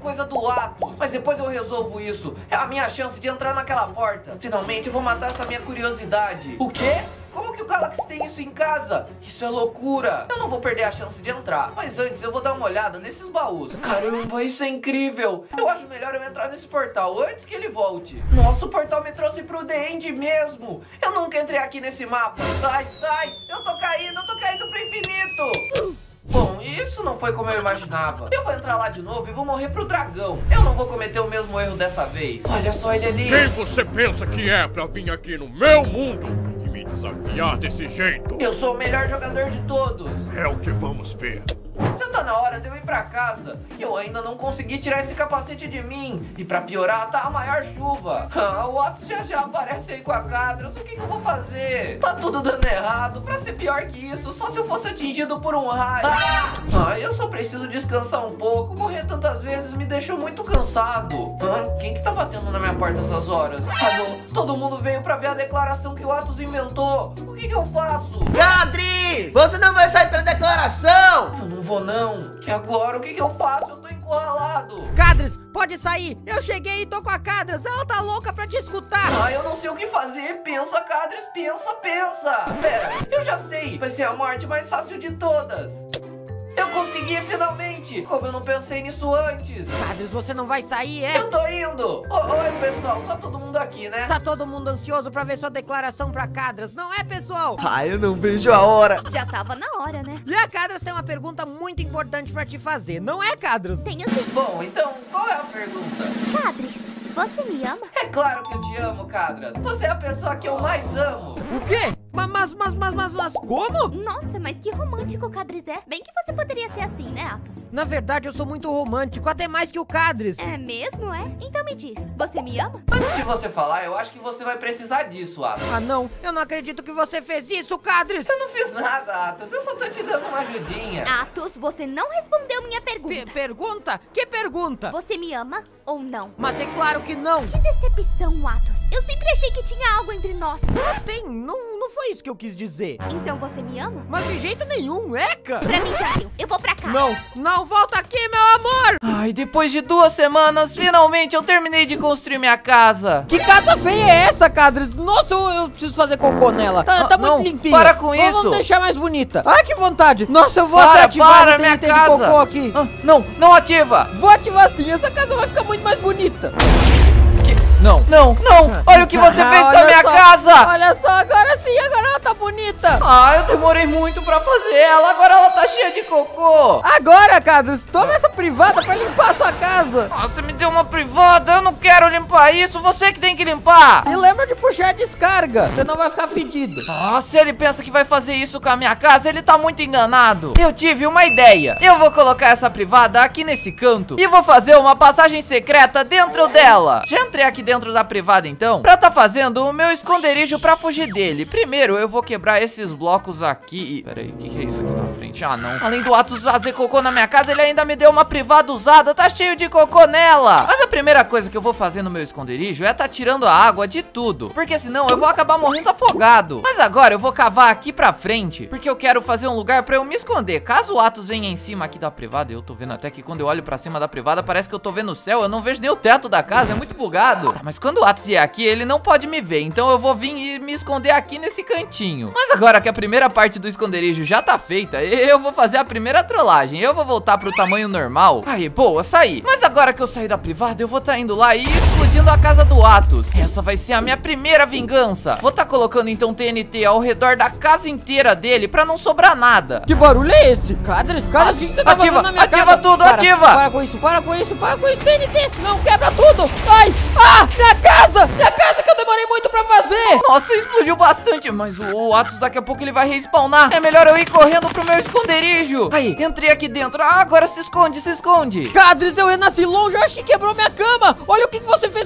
coisa do Atos. Mas depois eu resolvo isso. É a minha chance de entrar naquela porta. Finalmente eu vou matar essa minha curiosidade. O quê? Como que o Galaxy tem isso em casa? Isso é loucura. Eu não vou perder a chance de entrar. Mas antes eu vou dar uma olhada nesses baús. Caramba, isso é incrível. Eu acho melhor eu entrar nesse portal antes que ele volte. Nossa, o portal me trouxe pro The End mesmo. Eu nunca entrei aqui nesse mapa. Ai, ai, eu tô caindo, eu tô caindo pro infinito. Bom, isso não foi como eu imaginava. Eu vou entrar lá de novo e vou morrer pro dragão. Eu não vou cometer o mesmo erro dessa vez. Olha só ele ali. Quem você pensa que é pra vir aqui no meu mundo e me desafiar desse jeito? Eu sou o melhor jogador de todos. É o que vamos ver. Já tá na hora de eu ir pra casa. E eu ainda não consegui tirar esse capacete de mim. E pra piorar, tá a maior chuva. Ah, o Atos já já aparece aí com a Cadras. O que, que eu vou fazer? Tá tudo dando errado. Pra ser pior que isso, só se eu fosse atingido por um raio. Ah, ah eu só preciso descansar um pouco. Morrer tantas vezes me deixou muito cansado. Ah, quem que tá batendo na minha porta essas horas? Alô, todo mundo veio pra ver a declaração que o Atos inventou. O que, que eu faço? Cadri, você não vai sair pra declaração? Eu não vou não. E agora, o que, que eu faço? Eu tô encurralado. Cadras, pode sair. Eu cheguei e tô com a Cadras. Ela tá louca pra te escutar. Ah, eu não sei o que fazer. Pensa, Cadras, pensa, pensa. Pera, eu já sei. Vai ser a morte mais fácil de todas. Eu consegui finalmente! Como eu não pensei nisso antes! Cadras, você não vai sair, é? Eu tô indo! O, oi, pessoal! Tá todo mundo aqui, né? Tá todo mundo ansioso pra ver sua declaração pra Cadras, não é, pessoal? Ah, eu não vejo a hora! Já tava na hora, né? E a Cadras tem uma pergunta muito importante pra te fazer, não é, Cadras? Tenho sim. Bom, então, qual é a pergunta? Cadras, você me ama? É claro que eu te amo, Cadras! Você é a pessoa que eu mais amo! O quê? Mas, mas, mas, mas, mas, mas como? Nossa, mas que romântico o Cadras é. Bem que você poderia ser assim, né, Atos? Na verdade, eu sou muito romântico, até mais que o Cadras. É mesmo, é? Então me diz, você me ama? Antes de você falar, eu acho que você vai precisar disso, Atos. Ah, não. Eu não acredito que você fez isso, Cadras. Eu não fiz nada, Atos. Eu só tô te dando uma ajudinha. Atos, você não respondeu minha pergunta. P- pergunta? Que pergunta? Você me ama ou não? Mas é claro que não. Que decepção, Atos. Eu sempre achei que tinha algo entre nós. Mas tem, não, não foi isso que eu quis dizer. Então você me ama? Mas de jeito nenhum, Eca. Pra mim já deu. Eu vou pra casa. Não, não, volta aqui, meu amor. Ai, depois de duas semanas, finalmente eu terminei de construir minha casa. Que casa feia é essa, Cadras? Nossa, eu, eu preciso fazer cocô nela. Tá, Ah, tá não, muito limpinha. para com Vamos- isso. Vamos deixar mais bonita. Ai, que vontade. Nossa, eu vou Para, até ativar para, o minha T N T de casa. cocô aqui. Ah, não, não ativa. Vou ativar sim, essa casa vai ficar muito mais bonita. Não, não, não. Olha o que você fez com a Olha minha só, casa. Olha só, agora sim, agora ela tá bonita. Ah, eu demorei muito pra fazer ela. Agora ela tá cheia de cocô. Agora, Cadras, toma essa privada pra limpar a sua casa. Ah, você me deu uma privada. Eu não quero limpar isso. Você que tem que limpar. E lembra de puxar a descarga, você não vai ficar fedido. Ah, se ele pensa que vai fazer isso com a minha casa, ele tá muito enganado. Eu tive uma ideia. Eu vou colocar essa privada aqui nesse canto e vou fazer uma passagem secreta dentro dela. Já entrei aqui dentro da privada, então, pra tá fazendo o meu esconderijo pra fugir dele. Primeiro, eu vou quebrar esses blocos aqui. Pera aí, o que, que é isso aqui na frente? Ah, não. Além do Atos fazer cocô na minha casa, ele ainda me deu uma privada usada. Tá cheio de cocô nela. Mas a primeira coisa que eu vou fazer no meu esconderijo é tá tirando a água de tudo, porque senão eu vou acabar morrendo afogado. Mas agora eu vou cavar aqui pra frente, porque eu quero fazer um lugar pra eu me esconder. Caso o Atos venha em cima aqui da privada, eu tô vendo até que quando eu olho pra cima da privada, parece que eu tô vendo o céu. Eu não vejo nem o teto da casa, é muito bugado. Tá, mas quando o Atos vier aqui, ele não pode me ver, então eu vou vir e me esconder aqui nesse cantinho. Mas agora que a primeira parte do esconderijo já tá feita, eu vou fazer a primeira trollagem. Eu vou voltar pro tamanho normal. Aí, boa, saí. Mas agora que eu saí da privada, eu vou tá indo lá e explodindo a casa do Atos. Essa vai ser a minha primeira vingança. Vou tá colocando então T N T ao redor da casa inteira dele pra não sobrar nada. Que barulho é esse? Cadras, Cadras, o que, que você tá Ativa, fazendo na minha ativa casa? tudo, Para, ativa. Para com isso, para com isso, para com isso, T N T, não, quebra tudo. Ai, ah, minha casa, minha casa que eu demorei muito pra fazer. Nossa, explodiu bastante. Mas o Atos daqui a pouco ele vai respawnar. É melhor eu ir correndo pro meu esconderijo. Aí, entrei aqui dentro. Ah, agora se esconde, se esconde. Cadras, eu renasci longe, eu acho que quebrou minha cama. Olha o que, que você fez com a minha casa.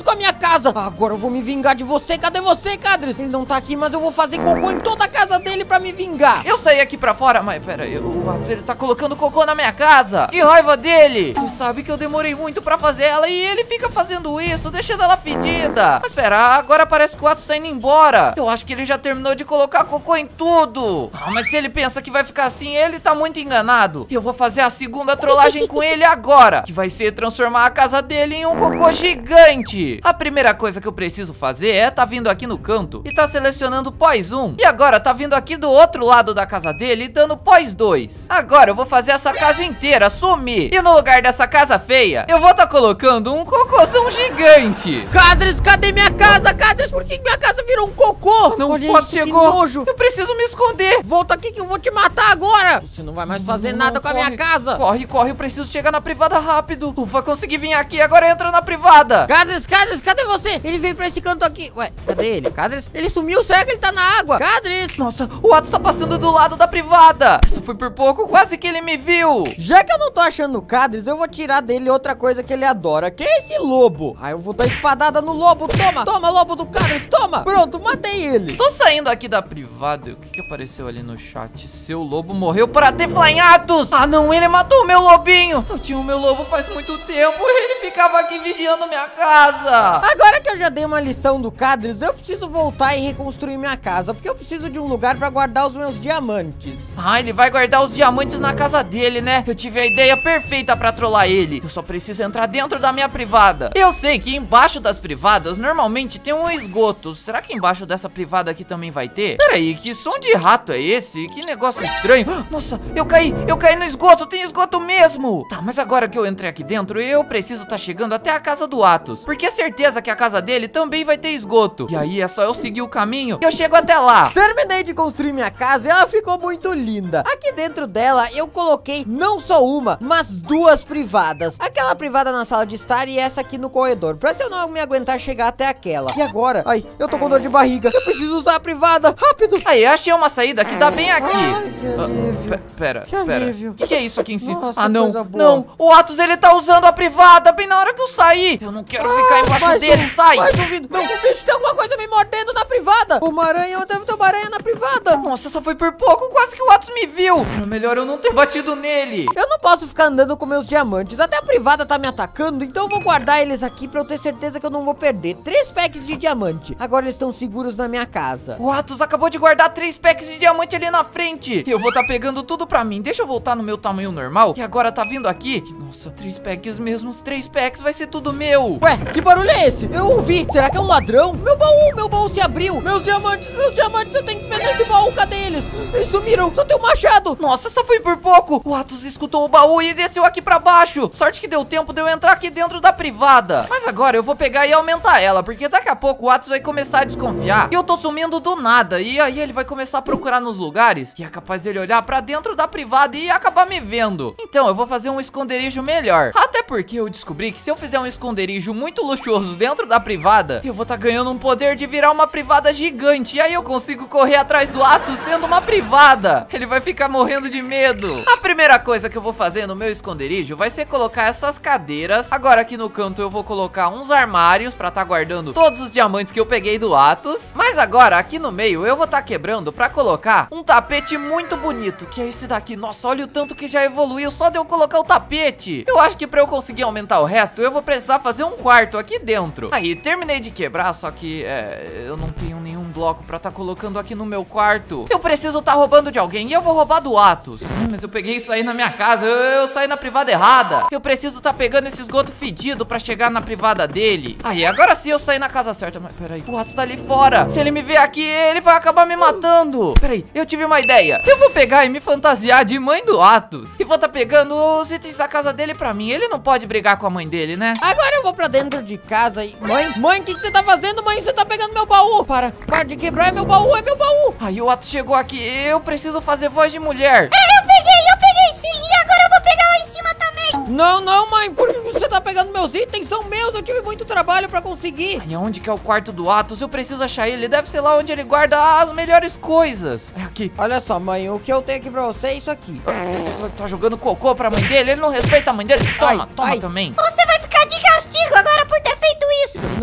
casa. Agora eu vou me vingar de você. Cadê você, Cadres? Ele não tá aqui, mas eu vou fazer cocô em toda a casa dele pra me vingar. Eu saí aqui pra fora, mas pera aí, o Atos, ele tá colocando cocô na minha casa. Que raiva dele. Ele sabe que eu demorei muito pra fazer ela e ele fica fazendo isso, deixando ela fedida. Mas pera, agora parece que o Atos tá indo embora. Eu acho que ele já terminou de colocar cocô em tudo. Ah, mas se ele pensa que vai ficar assim, ele tá muito enganado. Eu vou fazer a segunda trollagem com ele agora, que vai ser transformar a casa dele em um cocô gigante. A primeira coisa que eu preciso fazer é tá vindo aqui no canto e tá selecionando pós um. E agora tá vindo aqui do outro lado da casa dele e dando pós dois. Agora eu vou fazer essa casa inteira sumir. E no lugar dessa casa feia, eu vou tá colocando um cocôzão gigante. Cadres, cadê minha casa? Cadres, por que minha casa virou um cocô? Não Olha pode, isso, chegou. que nojo. Eu preciso me esconder. Volta aqui que eu vou te matar agora. Você não vai mais fazer Não, nada não, com a corre. minha casa. Corre, corre, eu preciso chegar na privada rápido. Ufa, consegui vir aqui, agora entra na privada. Cadres, Cadres, cadê você? Ele veio pra esse canto aqui. Ué, cadê ele? Cadres? Ele sumiu, será que ele tá na água? Cadres! Nossa, o Atos tá passando do lado da privada. Essa foi por pouco, quase que ele me viu. Já que eu não tô achando o Cadres, eu vou tirar dele outra coisa que ele adora, que é esse lobo. Aí eu vou dar espadada no lobo. Toma, toma, lobo do Cadres, toma. Pronto, matei ele. Tô saindo aqui da privada. O que que apareceu ali no chat? Seu lobo morreu para deflanhados. Ah não, ele matou o meu lobinho. Eu tinha o meu lobo faz muito tempo. Ele ficava aqui vigiando minha casa. Agora que eu já dei uma lição do Cadres, eu preciso voltar e reconstruir minha casa, porque eu preciso de um lugar pra guardar os meus diamantes. Ah, ele vai guardar os diamantes na casa dele, né? Eu tive a ideia perfeita pra trollar ele. Eu só preciso entrar dentro da minha privada. Eu sei que embaixo das privadas normalmente tem um esgoto. Será que embaixo dessa privada aqui também vai ter? Peraí, que som de rato é esse? Que negócio estranho. Nossa, eu caí, eu caí no esgoto, tem esgoto mesmo. Tá, mas agora que eu entrei aqui dentro, eu preciso estar chegando até a casa do Atos, porque é certeza que a casa dele também vai ter esgoto. E aí é só eu seguir o caminho e eu chego até lá. Terminei de construir minha casa e ela ficou muito linda. Aqui dentro dela eu coloquei não só uma, mas duas privadas. Aquela privada na sala de estar e essa aqui no corredor, pra se eu não me aguentar chegar até aquela. E agora, ai, eu tô com dor de barriga, eu preciso usar a privada, rápido. Aí, achei uma saída que dá bem aqui. Ai, que alívio. Ah, pe- pera, Que pera. alívio. O que, que é isso aqui em cima? Nossa, Ah, não, coisa boa. não. O Atos, ele tá usando a privada bem na hora que eu saí. Eu não quero ficar embaixo mais dele, um, sai. Mais um vidro. Não, o bicho tem alguma coisa me mordendo na privada. Uma aranha, eu devo ter uma aranha na privada. Nossa, só foi por pouco, quase que o Atos me viu. Era melhor eu não ter batido nele. Eu não posso ficar andando com meus diamantes. Até a privada tá me atacando, então eu vou guardar eles aqui pra eu ter certeza que eu não vou perder. Três packs de diamante. Agora eles estão seguros na minha casa. O Atos acabou de guardar três packs de diamante ali na frente. Eu vou tá pegando tudo pra mim. Deixa eu voltar no meu tamanho normal, que agora tá vindo aqui. Nossa, três packs mesmo, três packs, vai ser tudo meu. Ué, que barulho é esse? Eu ouvi. Será que é um ladrão? Meu baú, meu baú se abriu. Meus diamantes, meus diamantes, eu tenho que ver nesse baú. Cadê eles? Eles sumiram, só tem um machado. Nossa, só foi por pouco. O Atos escutou o baú e desceu aqui pra baixo. Sorte que deu tempo de eu entrar aqui dentro da privada. Mas agora eu vou pegar e aumentar ela, porque daqui a pouco o Atos vai começar a desconfiar que eu tô sumindo do nada. E aí ele vai começar a procurar nos lugares e é capaz dele olhar pra dentro da privada e acabar me vendo. Então eu vou fazer um esconderijo melhor. Até porque eu descobri que se eu fizer um esconderijo muito luxuoso dentro da privada, eu vou tá ganhando um poder de virar uma privada gigante. E aí eu consigo correr atrás do Atos sendo uma privada. Ele vai ficar morrendo de medo. A primeira coisa que eu vou fazer no meu esconderijo vai ser colocar essas cadeiras. Agora aqui no canto eu vou colocar uns armários pra tá guardando todos os diamantes que eu peguei do Atos. Mas agora aqui no meio eu vou tá quebrando pra colocar um tapete muito bonito, que é esse daqui. Nossa, olha o tanto que já evoluiu só de eu colocar o tapete. Eu acho que pra eu conseguir aumentar o resto eu vou precisar fazer um quarto aqui dentro. Aí terminei de quebrar, só que é, eu não tenho nenhum bloco pra tá colocando aqui no meu quarto. Eu preciso tá roubando de alguém e eu vou roubar do Atos. Ai, mas eu peguei isso aí na minha casa, eu, eu saí na privada errada. Eu preciso tá pegando esse esgoto fedido pra chegar na privada dele. Aí, agora sim eu saí na casa certa. Mas peraí, o Atos tá ali fora. Se ele me ver aqui, ele vai acabar me matando. Peraí, eu tive uma ideia. Eu vou pegar e me fantasiar de mãe do Atos e vou tá pegando os itens da casa dele pra mim. Ele não pode brigar com a mãe dele, né? Agora eu vou pra dentro de casa e... Mãe, mãe, o que, que você tá fazendo, mãe? Você tá pegando meu baú. Para, para de quebrar, é meu baú, é meu baú. Aí o Atos chegou aqui, eu preciso fazer voz de mulher. É, eu peguei, eu peguei sim. E agora eu vou pegar lá em cima também. Não, não, mãe, por que você tá pegando meus itens? São meus, eu tive muito trabalho pra conseguir. Aí onde que é o quarto do Atos? Eu preciso achar ele, deve ser lá onde ele guarda as melhores coisas. É aqui. Olha só, mãe, o que eu tenho aqui pra você é isso aqui. Ele tá jogando cocô pra mãe dele, ele não respeita a mãe dele. Toma, Ai, toma ai. também. Você vai ficar de castigo agora por ter feito isso.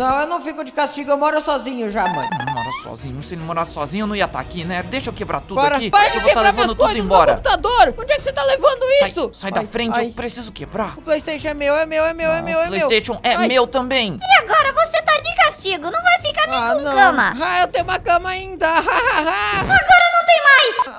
Não, eu não fico de castigo, eu moro sozinho já, mãe. Não mora sozinho, se não morar sozinho eu não ia estar aqui, né? Deixa eu quebrar tudo Para, aqui. para eu de vou estar quebrar levando minhas tudo coisas, embora. meu computador! Onde é que você tá levando isso? Sai, sai da Ai, frente, ai. eu preciso quebrar. O PlayStation é meu, é meu, é meu, é meu, é O meu. PlayStation é Ai. meu também. E agora você tá de castigo, não vai ficar nem Ah, com não. cama. Ah, eu tenho uma cama ainda. Agora não tem mais.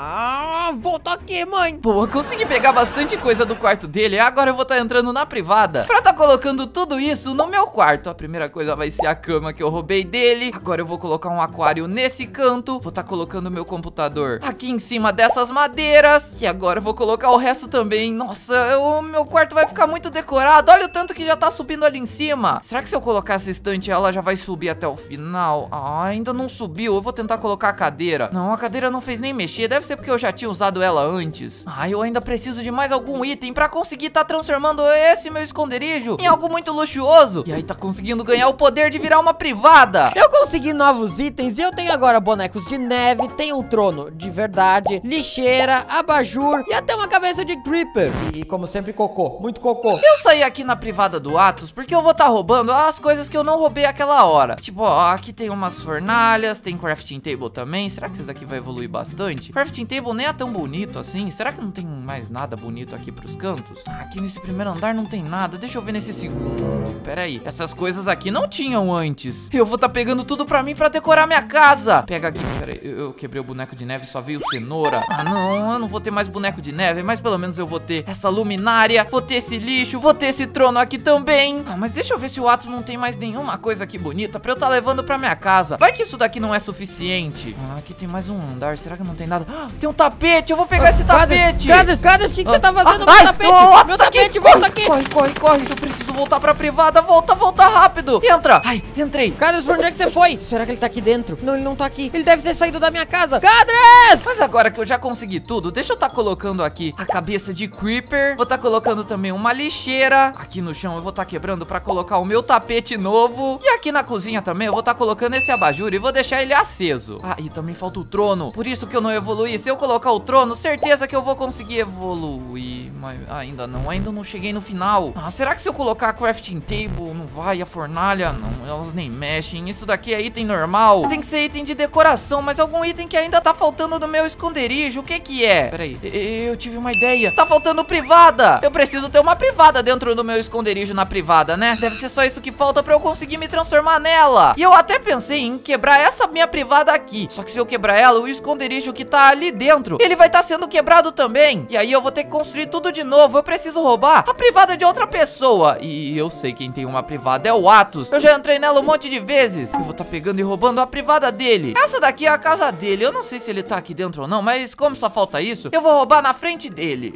Ah, volta aqui, mãe. Pô, eu consegui pegar bastante coisa do quarto dele. Agora eu vou estar entrando na privada pra tá colocando tudo isso no meu quarto. A primeira coisa vai ser a cama que eu roubei dele. Agora eu vou colocar um aquário nesse canto. Vou estar colocando meu computador aqui em cima dessas madeiras. E agora eu vou colocar o resto também. Nossa, o meu quarto vai ficar muito decorado. Olha o tanto que já tá subindo ali em cima. Será que se eu colocar essa estante ela já vai subir até o final? Ah, ainda não subiu. Eu vou tentar colocar a cadeira. Não, a cadeira não fez nem mexer. Deve ser porque eu já tinha usado ela antes. Ah, eu ainda preciso de mais algum item pra conseguir tá transformando esse meu esconderijo em algo muito luxuoso. E aí tá conseguindo ganhar o poder de virar uma privada. Eu consegui novos itens e eu tenho agora bonecos de neve, tenho um trono de verdade, lixeira, abajur e até uma cabeça de creeper. E como sempre, cocô, muito cocô. Eu saí aqui na privada do Atos porque eu vou tá roubando as coisas que eu não roubei aquela hora. Tipo, ó, aqui tem umas fornalhas, tem crafting table também. Será que isso daqui vai evoluir bastante? Crafting table nem é tão bonito assim. Será que não tem mais nada bonito aqui pros cantos? Ah, aqui nesse primeiro andar não tem nada. Deixa eu ver nesse segundo. Pera aí, essas coisas aqui não tinham antes. Eu vou tá pegando tudo pra mim pra decorar minha casa. Pega aqui, pera aí, eu, eu quebrei o boneco de neve, só veio cenoura. Ah não, eu não vou ter mais boneco de neve, mas pelo menos eu vou ter essa luminária, vou ter esse lixo, vou ter esse trono aqui também. Ah, mas deixa eu ver se o Atos não tem mais nenhuma coisa aqui bonita pra eu tá levando pra minha casa. Vai que isso daqui não é suficiente. Ah, aqui tem mais um andar, será que não tem nada? Ah, tem um tapete, eu vou pegar esse tapete. Cadê, cadê, o que, que Ah, você tá fazendo ah, no ai, meu tapete? o Atos Meu tá aqui, tapete, corre, volta aqui. Corre, corre, corre, eu preciso voltar pra privada, volta, volta rápido. Entra, ai, entrei. Cadras, pra onde é que você foi? Será que ele tá aqui dentro? Não, ele não tá aqui. Ele deve ter saído da minha casa. Cadras! Mas agora que eu já consegui tudo, deixa eu tá colocando aqui a cabeça de creeper. Vou tá colocando também uma lixeira. Aqui no chão eu vou tá quebrando pra colocar o meu tapete novo. E aqui na cozinha também eu vou tá colocando esse abajur e vou deixar ele aceso. Ah, e também falta o trono. Por isso que eu não evoluí. Se eu colocar o trono, certeza que eu vou conseguir evoluir. Mas ainda não, ainda não cheguei no final. Ah, será que se eu colocar a crafting table não vai? A fornalha? Não, elas nem mexem. Isso daqui é item normal. Tem que ser item de decoração, mas algum item que ainda tá faltando no meu esconderijo. O que que é? Pera aí, eu tive uma ideia. Tá faltando privada. Eu preciso ter uma privada dentro do meu esconderijo na privada, né? Deve ser só isso que falta pra eu conseguir me transformar nela. E eu até pensei em quebrar essa minha privada aqui. Só que se eu quebrar ela, o esconderijo que tá ali dentro, ele vai estar sendo quebrado também. E aí eu vou ter que construir tudo de novo. Eu preciso roubar a privada de outra pessoa. E eu sei quem tem uma privada, é o Atos. Eu já entrei nela um monte de vezes. Eu vou tá pegando e roubando a privada dele. Essa daqui é a casa dele. Eu não sei se ele tá aqui dentro ou não, mas como só falta isso, eu vou roubar na frente dele.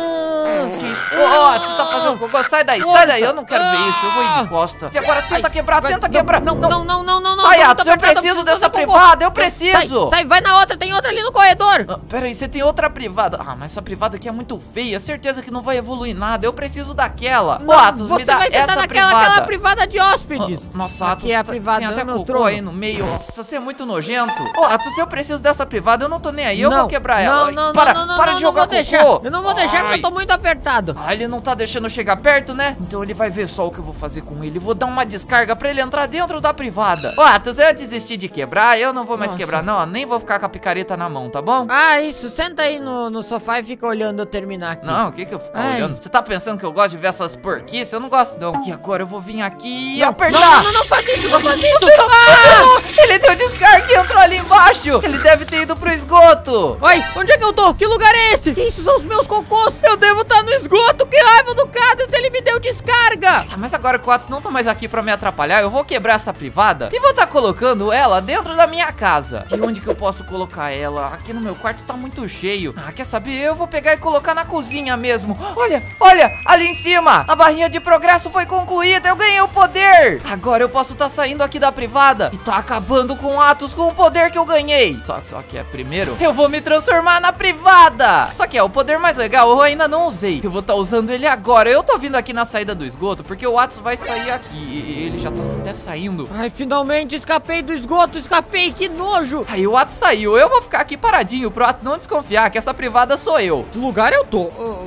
Hum, que isso? Ó, oh, você tá fazendo cocô? Sai daí, sai daí. Eu não quero ver isso. Eu vou ir de costa. E agora tenta Ai, quebrar, vai, tenta não, quebrar. Não, não, não, não, não, não. Sai, não, Atos, tô eu apertado, preciso fazer dessa cocô. privada. Eu preciso. Sai, sai, vai na outra. Tem outra ali no corredor. Ah, pera aí, você tem outra privada. Ah, mas essa privada aqui é muito feia. Certeza que não vai evoluir nada. Eu preciso daquela. Ô, Atos, você me dá vai sentar essa naquela privada. aquela privada de hóspedes. Oh, nossa, Aqui Atos, é a tá- privada tem até do meu cocô trono. aí no meio. Nossa, você é muito nojento. Ô, Atos, eu preciso dessa privada. Eu não tô nem aí. Eu Não, vou quebrar não, ela. Não, não, para, não, não, para não, de não jogar vou deixar. cocô. Eu não vou deixar porque Ai. eu tô muito apertado. Ah, ele não tá deixando eu chegar perto, né? Então ele vai ver só o que eu vou fazer com ele. Vou dar uma descarga pra ele entrar dentro da privada. Ô, Atos, eu desisti de quebrar. Eu não vou mais Nossa. quebrar, não. Nem vou ficar com a picareta na mão, tá bom? Ah, isso. Senta aí no, no sofá e fica olhando eu terminar aqui. Não, o que que eu fico Ai. olhando? Você tá pensando que eu gosto de ver essas porquices? Eu não gosto, não. E agora eu vou vir aqui e Não, apertar. Não, não, não, faz isso, não faz isso. Você não, você não. Ele deu descarga e entrou ali embaixo. Ele deve ter ido pro esgoto. Oi, onde é que eu tô? Que lugar é esse? Que isso são os meus cocôs? Eu devo estar no esgoto. Que raiva do Cadras, ele me deu descarga. Tá, mas agora que o Atos não tá mais aqui pra me atrapalhar, eu vou quebrar essa privada e vou tá colocando ela dentro da minha casa. E onde que eu posso colocar ela? Aqui no meu quarto tá muito cheio. Ah, quer saber? Eu vou pegar e colocar na cozinha mesmo. Olha, olha, ali em cima. A barrinha de progresso foi concluída. Eu ganhei o poder. Agora eu posso tá saindo aqui da privada e tá acabando com o Atos com o poder que eu ganhei. Só, só que é primeiro, eu vou me transformar na privada. Só que é o poder mais legal, eu ainda não usei. Eu vou tá usando ele agora. Eu tô vindo aqui na saída do esgoto porque o Atos vai sair aqui. Ele já tá até saindo. Ai, finalmente escapei do esgoto, escapei, que nojo. Aí o Atos saiu. Eu vou ficar aqui paradinho pro Atos não desconfiar que essa privada sou eu. Que lugar eu tô? Uh,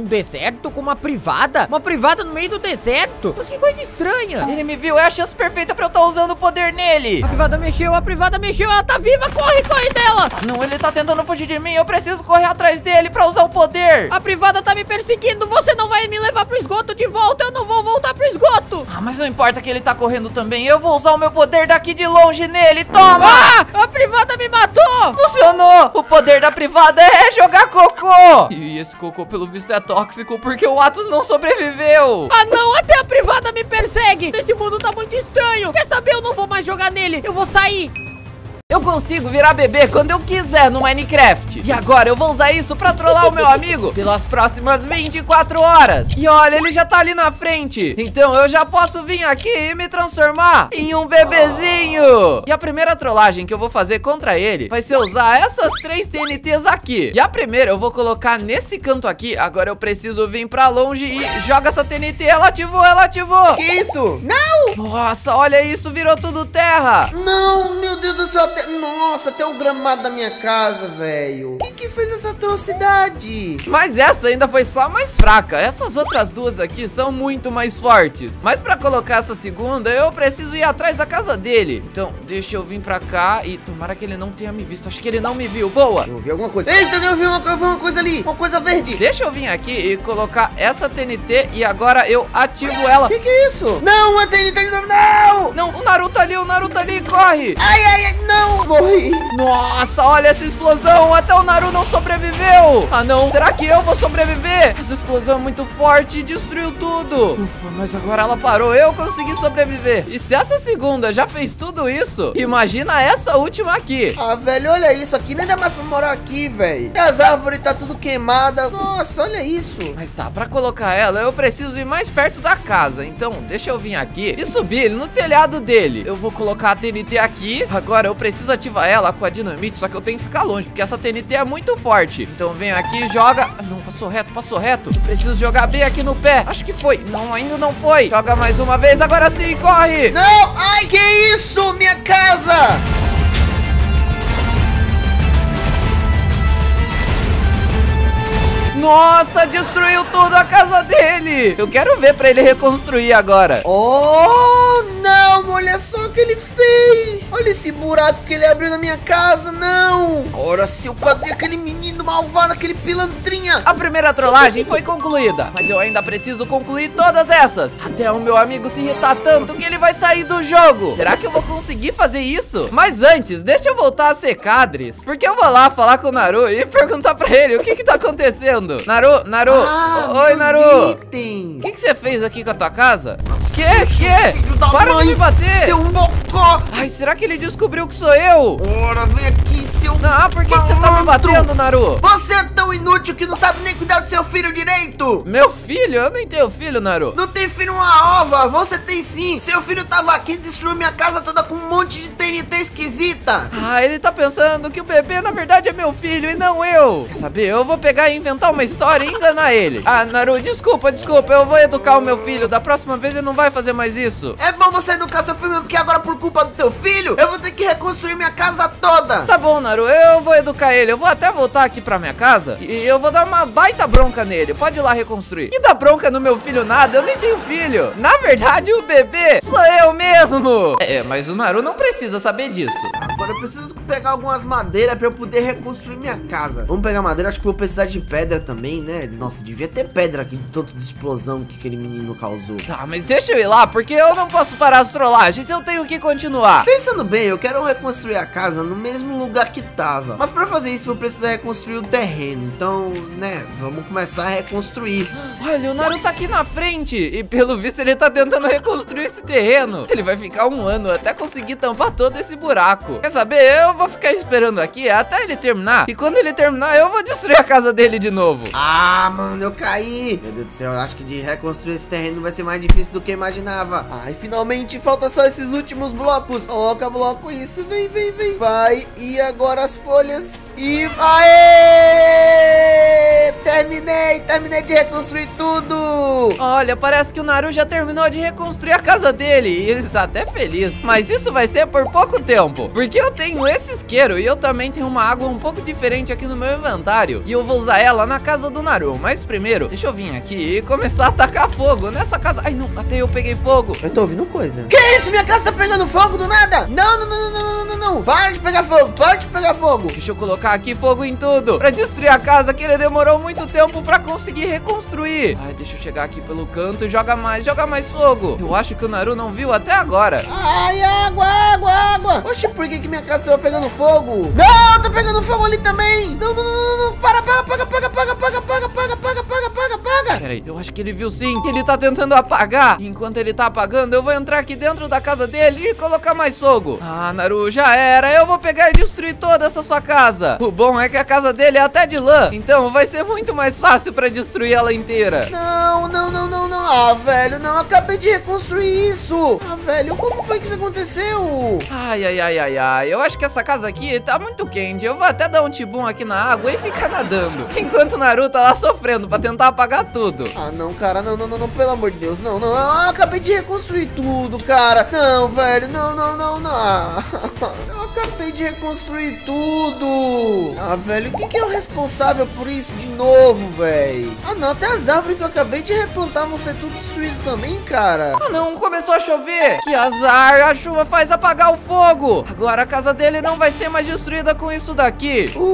deserto com uma privada? Uma privada no meio do deserto? Mas que coisa estranha. Ele me viu, é a chance perfeita pra eu estar usando o poder nele. A privada mexeu, a privada mexeu, ela tá viva, corre, corre dela. Não, ele tá tentando fugir de mim, eu preciso correr atrás dele pra usar o poder. A privada tá me perseguindo, você não vai me levar pro esgoto de volta, eu não vou voltar pro esgoto. Ah, mas não importa que ele tá correndo também, eu vou usar o meu poder daqui de longe nele, toma. Ah, a privada me matou. Funcionou, o poder da privada é jogar cocô. E esse cocô pelo visto é tóxico porque o Atos não sobreviveu. Ah não, até a privada me persegue. Esse mundo tá muito estranho. Quer saber, eu não vou mais jogar nele, eu vou sair. Eu consigo virar bebê quando eu quiser no Minecraft. E agora eu vou usar isso pra trollar o meu amigo pelas próximas vinte e quatro horas. E olha, ele já tá ali na frente. Então eu já posso vir aqui e me transformar em um bebezinho. E a primeira trollagem que eu vou fazer contra ele vai ser usar essas três T N Ts aqui. E a primeira eu vou colocar nesse canto aqui. Agora eu preciso vir pra longe e joga essa T N T. Ela ativou, ela ativou. Que isso? Não! Nossa, olha isso, virou tudo terra. Não, meu Deus do céu. Nossa, até o gramado da minha casa, velho. Quem que fez essa atrocidade? Mas essa ainda foi só a mais fraca. Essas outras duas aqui são muito mais fortes. Mas pra colocar essa segunda, eu preciso ir atrás da casa dele. Então, deixa eu vir pra cá e tomara que ele não tenha me visto. Acho que ele não me viu. Boa. Eu vi alguma coisa. Eita, eu vi uma, eu vi uma coisa ali. Uma coisa verde. Deixa eu vir aqui e colocar essa T N T e agora eu ativo ela. Que que é isso? Não, a T N T não. Não, o Naruto ali, o Naruto ali, corre. Ai, ai, ai, não. Morri. Nossa, olha essa explosão. Até o Naruto não sobreviveu. Ah, não. Será que eu vou sobreviver? Essa explosão é muito forte e destruiu tudo. Ufa, mas agora ela parou. Eu consegui sobreviver. E se essa segunda já fez tudo isso, imagina essa última aqui. Ah, velho, olha isso aqui. Nem dá mais pra morar aqui, velho. As árvores tá tudo queimada. Nossa, olha isso. Mas tá, pra colocar ela, eu preciso ir mais perto da casa. Então, deixa eu vir aqui e subir no telhado dele. Eu vou colocar a T N T aqui. Agora eu preciso ativar ela com a dinamite, só que eu tenho que ficar longe, porque essa T N T é muito forte. Então vem aqui, joga. Ah, não, passou reto, passou reto. Eu preciso jogar bem aqui no pé. Acho que foi. Não, ainda não foi. Joga mais uma vez, agora sim, corre. Não, ai, que isso, minha casa. Nossa, destruiu tudo a casa dele. Eu quero ver pra ele reconstruir agora. Oh, não, olha só o que ele fez. Olha esse buraco que ele abriu na minha casa, não. Ora, seu, cadê aquele menino malvado, aquele pilantrinha? A primeira trollagem foi concluída, mas eu ainda preciso concluir todas essas. Até o meu amigo se irritar tanto que ele vai sair do jogo. Será que eu vou conseguir fazer isso? Mas antes, deixa eu voltar a ser Cadres, porque eu vou lá falar com o Naru e perguntar pra ele o que que tá acontecendo. Naru, Naru, ah, oi Naru. Itens. O que que você fez aqui com a tua casa? Que? Que? Para de me bater. Seu bocó. Ai, será que ele descobriu que sou eu? Ora, vem aqui, seu... Não, por que, que você tá me batendo, Naru? Você é tão inútil que não sabe nem cuidar do seu filho direito. Meu filho? Eu nem tenho filho, Naru. Não tem filho uma ova, você tem sim. Seu filho tava aqui e destruiu minha casa toda com um monte de T N T esquisita. Ah, ele tá pensando que o bebê na verdade é meu filho e não eu. Quer saber? Eu vou pegar e inventar uma história e enganar ele. Ah, Naru, desculpa, desculpa. Eu vou educar o meu filho. Da próxima vez ele não vai fazer mais isso. É bom você educar seu filho, porque agora por culpa do teu filho, eu vou ter que reconstruir minha casa toda. Tá bom, Naru, eu vou educar ele. Eu vou até voltar aqui pra minha casa e eu vou dar uma baita bronca nele. Pode ir lá reconstruir. E dar bronca no meu filho nada, eu nem tenho filho. Na verdade, o bebê sou eu mesmo. É, mas o Naru não precisa saber disso. Agora eu preciso pegar algumas madeiras pra eu poder reconstruir minha casa. Vamos pegar madeira, acho que vou precisar de pedra também, né? Nossa, devia ter pedra aqui, de tanto de explosão que aquele menino causou. Tá, mas deixa eu ir lá, porque eu não posso parar as trollagens, eu tenho que continuar. Pensando bem, eu quero reconstruir a casa no mesmo lugar que tava. Mas pra fazer isso, eu vou precisar reconstruir o terreno. Então, né, vamos começar a reconstruir. Olha, o Naruto tá aqui na frente e pelo visto ele tá tentando reconstruir esse terreno. Ele vai ficar um ano até conseguir tampar todo esse buraco. Quer saber? Eu vou ficar esperando aqui até ele terminar. E quando ele terminar, eu vou destruir a casa dele de novo. Ah, mano, eu caí. Meu Deus do céu, eu acho que de reconstruir esse terreno vai ser mais difícil do que eu imaginava. Ai, finalmente, falta só esses últimos blocos. Coloca bloco, isso, vem, vem, vem. Vai, e agora as folhas. E... Aê! Terminei, terminei de reconstruir tudo. Olha, parece que o Naru já terminou de reconstruir a casa dele e ele tá até feliz. Mas isso vai ser por pouco tempo, porque eu tenho esse isqueiro e eu também tenho uma água um pouco diferente aqui no meu inventário. E eu vou usar ela na casa do Naru. Mas primeiro, deixa eu vir aqui e começar a tacar fogo nessa casa. Ai, não, até eu peguei fogo. Eu tô ouvindo coisa. Que isso? Minha casa tá pegando fogo do nada? Não, não, não, não, não, não, não. Para de pegar fogo, para de pegar fogo. Deixa eu colocar aqui fogo em tudo pra destruir a casa que ele demorou muito tempo pra conseguir reconstruir. Ai, deixa eu chegar aqui pelo canto e joga mais, joga mais fogo. Eu acho que o Naru não viu até agora. Ai, água, água, água. Oxe, por que que minha casa tava pegando fogo? Não, tá pegando fogo ali também. Não, não, não, não, não. Para, para, paga, paga, paga, paga, paga, paga, paga, paga, paga, paga. Peraí, eu acho que ele viu sim. Ele tá tentando apagar. Enquanto ele tá apagando, eu vou entrar aqui dentro da casa dele e colocar mais fogo. Ah, Naru, já era. Eu vou pegar e destruir toda essa sua casa. O bom é que a casa dele é até de lã, então vai ser muito mais fácil pra destruir ela inteira. Não, não, não, não, não. Ah, velho, não. Acabei de reconstruir isso. Ah, velho, como foi que isso aconteceu? Ai, ai, ai, ai, ai. Eu acho que essa casa aqui tá muito quente. Eu vou até dar um tibum aqui na água e ficar nadando, enquanto o Naru tá lá sofrendo pra tentar apagar tudo. Ah, não, cara. Não, não, não, não. Pelo amor de Deus. Não, não. Eu acabei de reconstruir tudo, cara. Não, velho. Não, não, não, não. Ah, eu acabei de reconstruir tudo. Ah, velho, quem que é o responsável por isso de novo, velho? Ah, não. Até as árvores que eu acabei de replantar vão ser tudo destruído também, cara. Ah, não. Começou a chover. Que azar. A chuva faz apagar o fogo. Agora a casa dele não vai ser mais destruída com isso daqui. Uh,